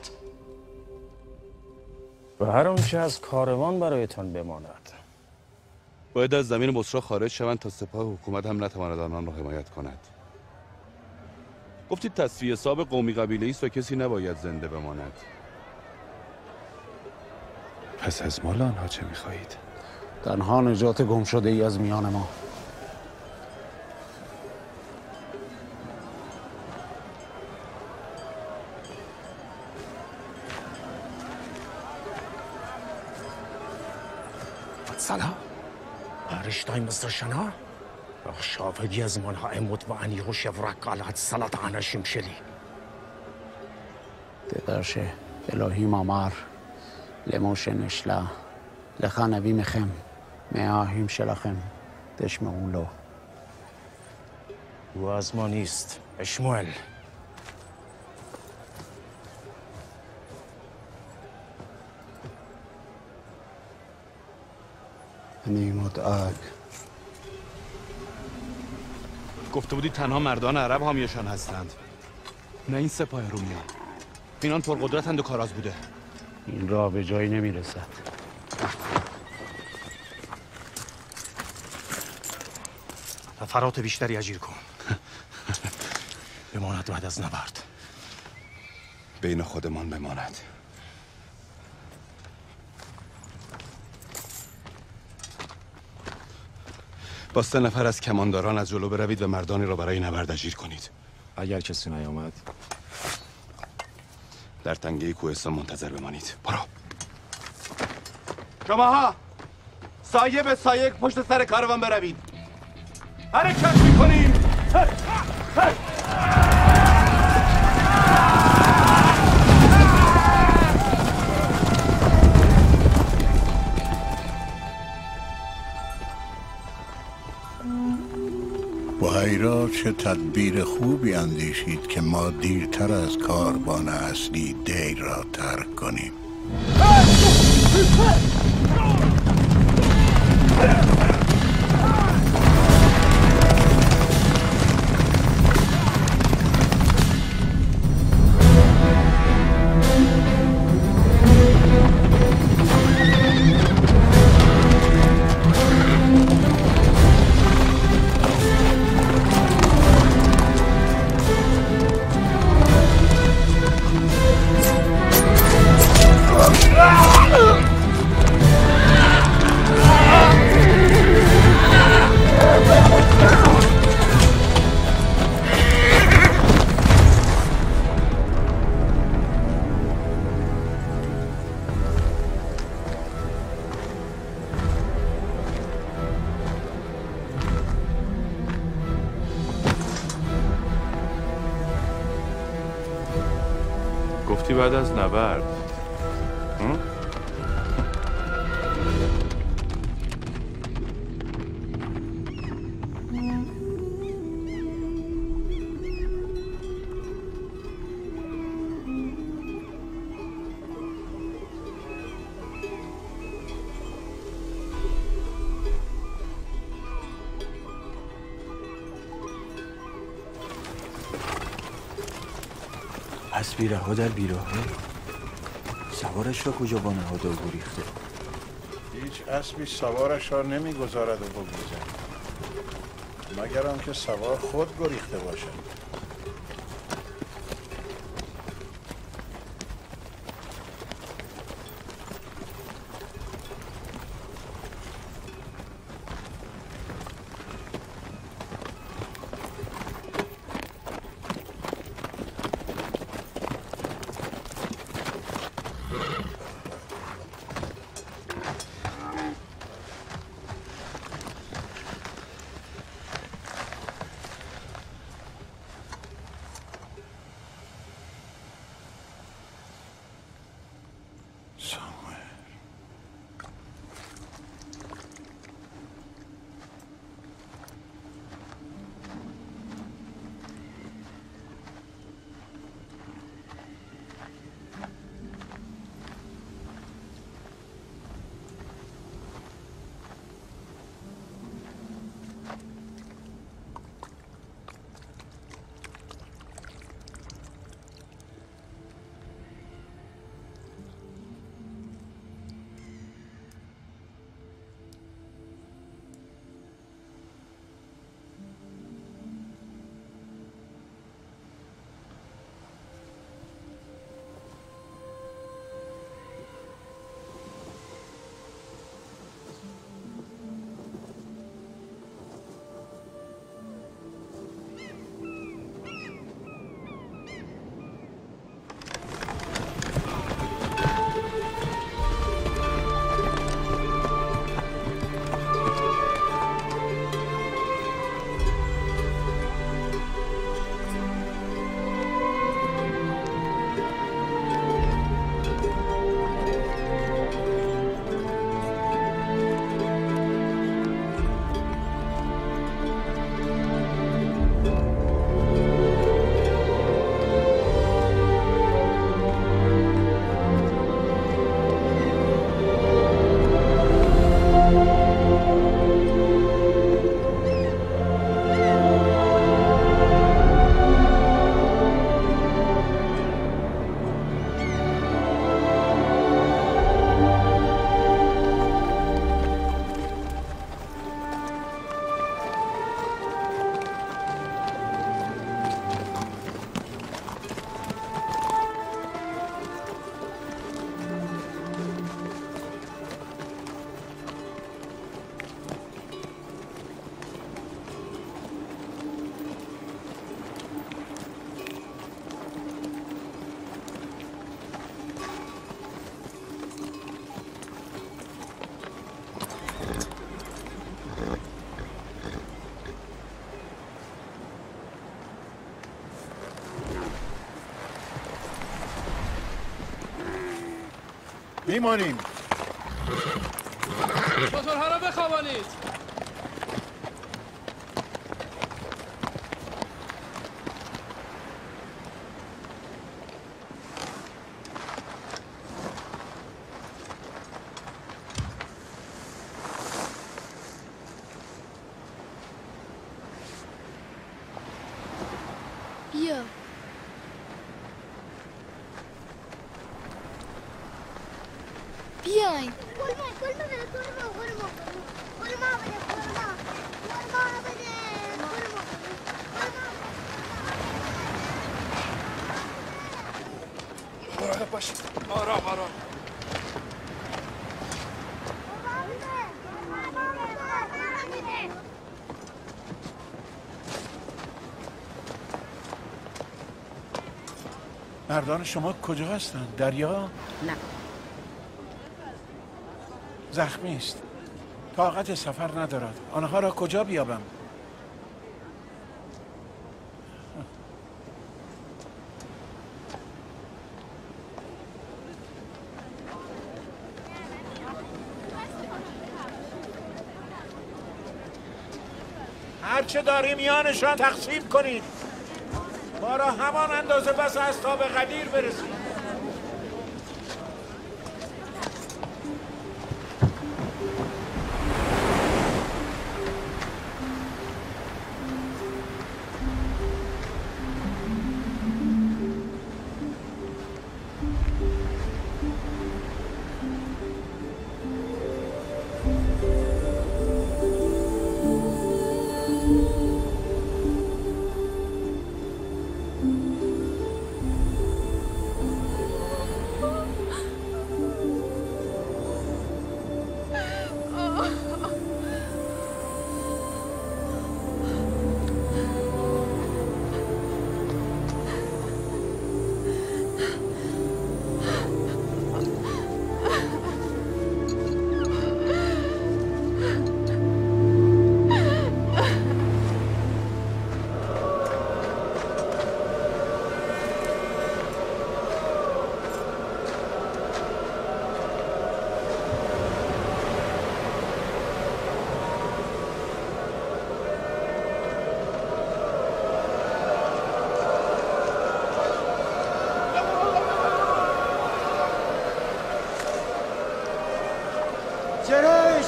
و هر آنچه از کاروان برایتان بماند باید از زمین بصره خارج شوند تا سپاه حکومت هم نتواند آنان را حمایت کند. گفتید تصفیه حساب قومی قبیله‌ای است و کسی نباید زنده بماند. پس از مال آنها چه می‌خواهید؟ تنها نجات گم شده ای از میان ما. سلام. رشتای مستشنا شافگی از منها اموت و انیهو شفرک علت سلط عنا شمشلی تدرشه الهی مامار لموش نشلا لخانوی مخم میاهیم شلخم تشمعون له او از ما نیست اشموئل. نیمت آگ گفته بودی تنها مردان عرب حامیشان هستند، نه این سپاه رومیان. اینان پرقدرتند و کاراز بوده. این راه به جایی نمیرسد. فرات بیشتری اجیر کن. بماند بعد از نبرد. بین خودمان بماند. با سه نفر از کمانداران از جلو بروید و مردانی را برای نبرد اجیر کنید. اگر کسی نیامد در تنگه کوهستان منتظر بمانید. برو. شماها سایه به سایه پشت سر کاروان بروید. حرکت میکنید. بحیرا چه تدبیر خوبی اندیشید که ما دیرتر از کاروان اصلی دیر را ترک کنیم. گفتی بعد از نبرد. اسبی رها در بیراهه، سوارش را کجا با نهاد و گریخته؟ هیچ اسبی سوارش را نمیگذارد و بگریزد، مگر آنکه سوار خود گریخته باشد. میمانیم. موتورها را بخوابانید. بیا. بیاین. مراقب باش. آرام آرام. مردان شما کجا هستن؟ دریا؟ نه. زخمی است. طاقت سفر ندارد. آنها را کجا بیابم؟ هرچه داری میانشان تقسیم کنید. ما را همان اندازه بس است تا به غدیر برسیم. جریش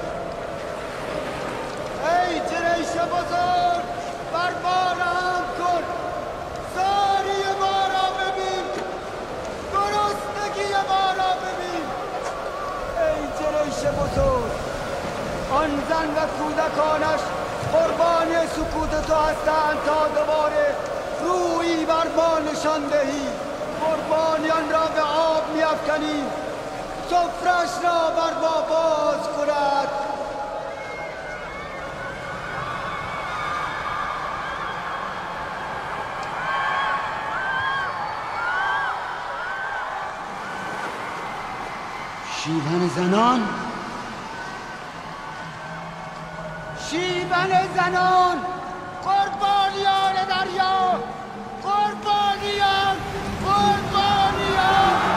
ای جریش بزرگ بر ما رحم کن زاری ما را ببین گرسنگی ما را ببین ای جریش بزرگ آن زن و کودکانش قربانی سکوت تو هستند تا دوباره رویی بر ما نشان دهی قربانیان را به آب می‌افکنی سفرش را بر ما باز کند شیون زنان شیون زنان قربانیان دریا قربانیان قربانیان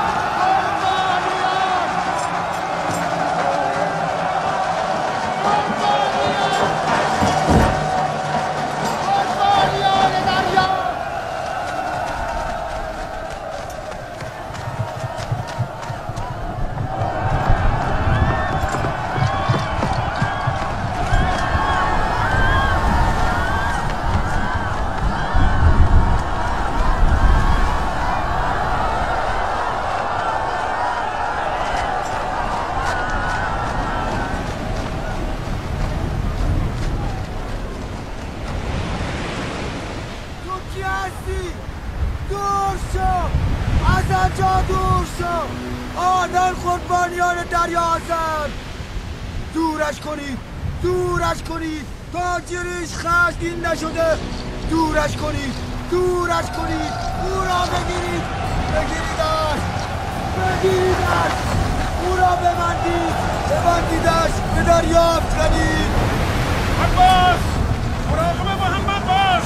آنان قربانیان دریا هستند دورش کنید دورش کنید تا جریش خشمگین نشده دورش کنید دورش کنید او را بگیرید بگیریدش بگیریدش او را ببندید ببندیدش به دریا افکنید عباس مراقب محمد باش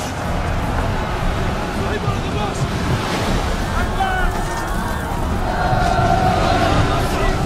مراقب باش عباس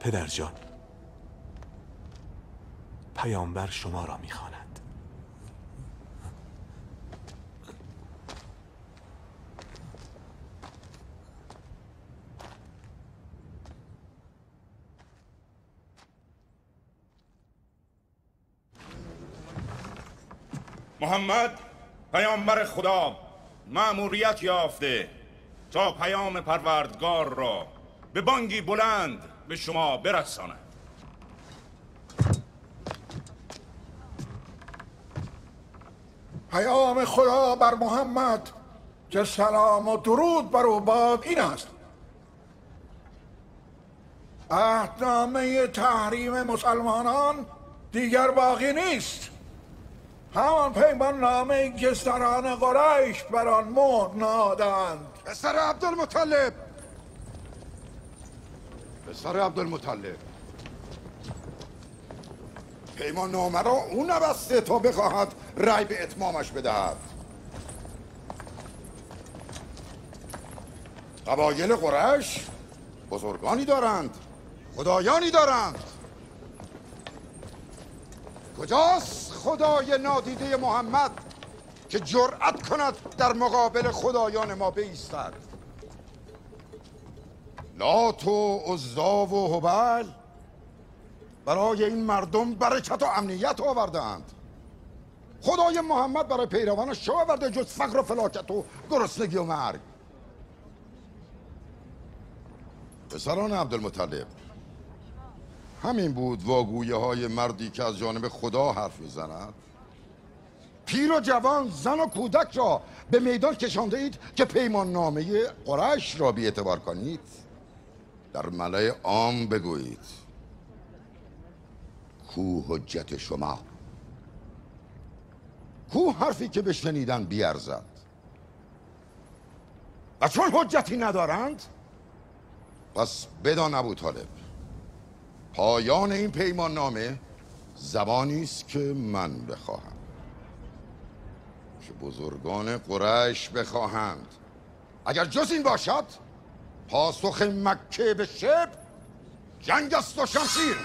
پدر جان، پیامبر شما را می‌خواند. محمد پیامبر خدا مأموریت یافته تا پیام پروردگار را به بانگی بلند به شما برساند. پیام خدا بر محمد که سلام و درود بر او باد این است: عهدنامه تحریم مسلمانان دیگر باقی نیست. همان پیمان نامه‌ای که سران قریش بر آن مهر نهادند. پسر عبدالمطلب، پسر عبدالمطلب، پیمان نامه را او نبسته تا بخواهد رأی به اتمامش بدهد. قبایل قریش بزرگانی دارند، خدایانی دارند. کجاست خدای نادیده محمد که جرأت کند در مقابل خدایان ما بایستد؟ لات و عزا و هبل برای این مردم برکت و امنیت آوردند. خدای محمد برای پیروانش چه آورده جز فقر و فلاکت و گرسنگی و مرگ؟ پسران عبدالمطلب، همین بود واگویه های مردی که از جانب خدا حرف میزند. پیر و جوان، زن و کودک را به میدان کشانده اید که پیمان نامه قریش را بی اعتبار کنید. در ملأ عام بگویید کو حجت شما؟ کو حرفی که بشنیدن بیارزد؟ و چون حجتی ندارند، پس بدان ابوطالب، پایان این پیمان نامه زبانی است که من بخواهم، که بزرگان قریش بخواهند. اگر جز این باشد، پاسخ مکه به شبر جنگ است و شمشیر.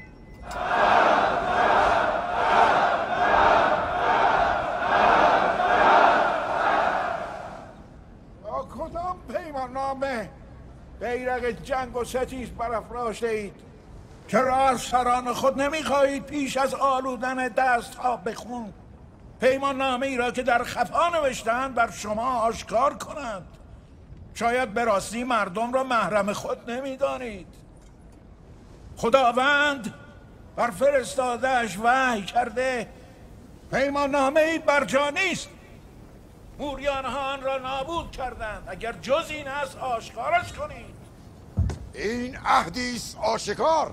با کدام پیمان نامه بیرق جنگ و ستیز برافراشته اید که را از سران خود نمیخواهید پیش از آلودن دست ها بخون پیمان نامه ای را که در خفا نوشتند بر شما آشکار کنند؟ شاید به راستی مردم را محرم خود نمیدانید. خداوند بر فرستاده‌اش وحی کرده پیمان نامه ای بر جا نیست. موریان ها آن را نابود کردند. اگر جز این است آشکارش کنید. این عهدی است آشکار.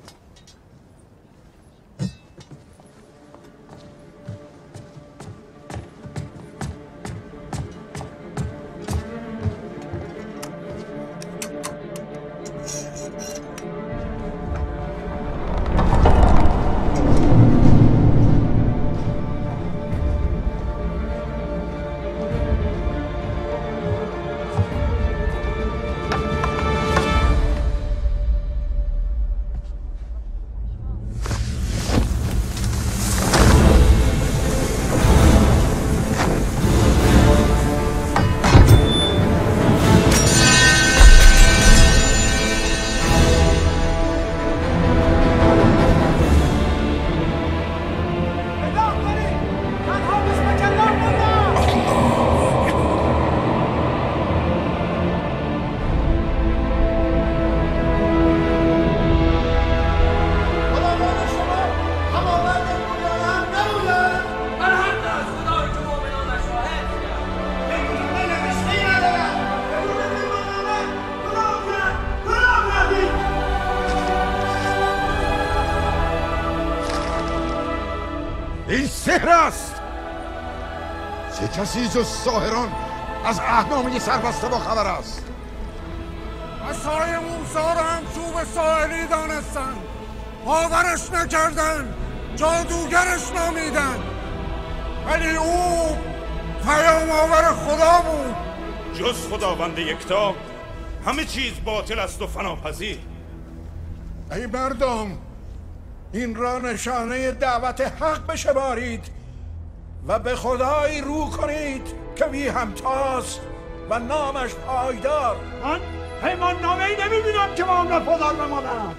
این سحر است. چه کسی جز ساحران از عهدنامه سربسته با خبر است؟ عصای موسی را هم چوب ساحلی دانستند، باورش نکردند، جادوگرش نامیدند، ولی او پیام آور خدا بود. جز خداوند یکتا همه چیز باطل است و فناپذیر. ای مردم، این را نشانه دعوت حق بشمارید و به خدایی رو کنید که بی همتاست و نامش پایدار. من پیمان نامه ای نمیبینم که با آن وفادار بماند.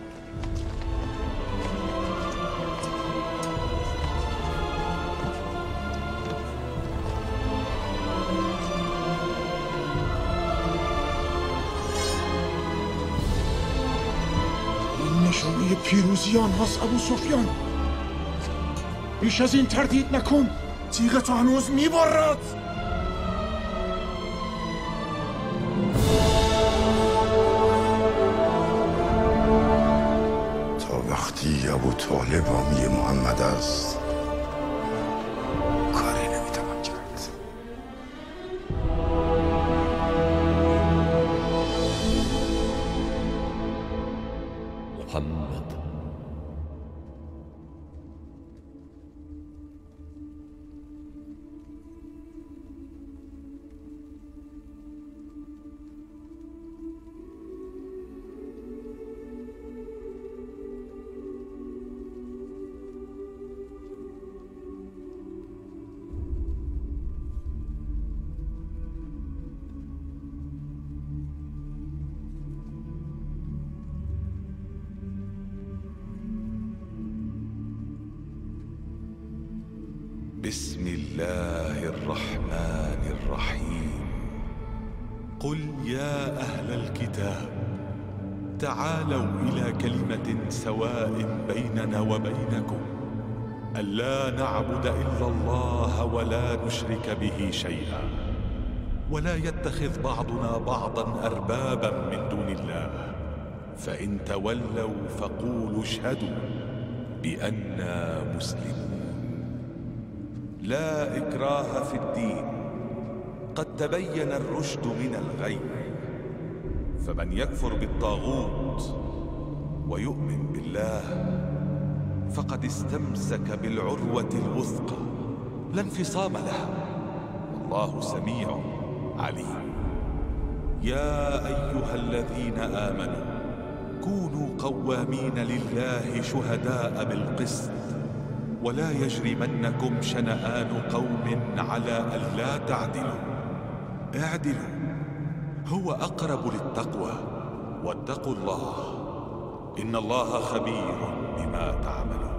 این نشانه پیروزی آنهاست ابو سفیان. بیش از این تردید نکن، تیغ تو هنوز میبرد. تا وقتی ابو طالب حامی محمد است کاری نمیتوان کرد. محمد بسم الله الرحمن الرحيم. قل يا أهل الكتاب تعالوا إلى كلمة سواء بيننا وبينكم ألا نعبد إلا الله ولا نشرك به شيئا ولا يتخذ بعضنا بعضا أربابا من دون الله فإن تولوا فقولوا اشهدوا بأننا مسلمون. لا إكراه في الدين قد تبين الرشد من الغي فمن يكفر بالطاغوت ويؤمن بالله فقد استمسك بالعروة الوثقى لا انفصام لها والله سميع عليم. يا أيها الذين آمنوا كونوا قوامين لله شهداء بالقسط ولا يجرمنكم شنآن قوم على ألا تعدلوا اعدلوا هو أقرب للتقوى واتقوا الله إن الله خبير بما تعملون.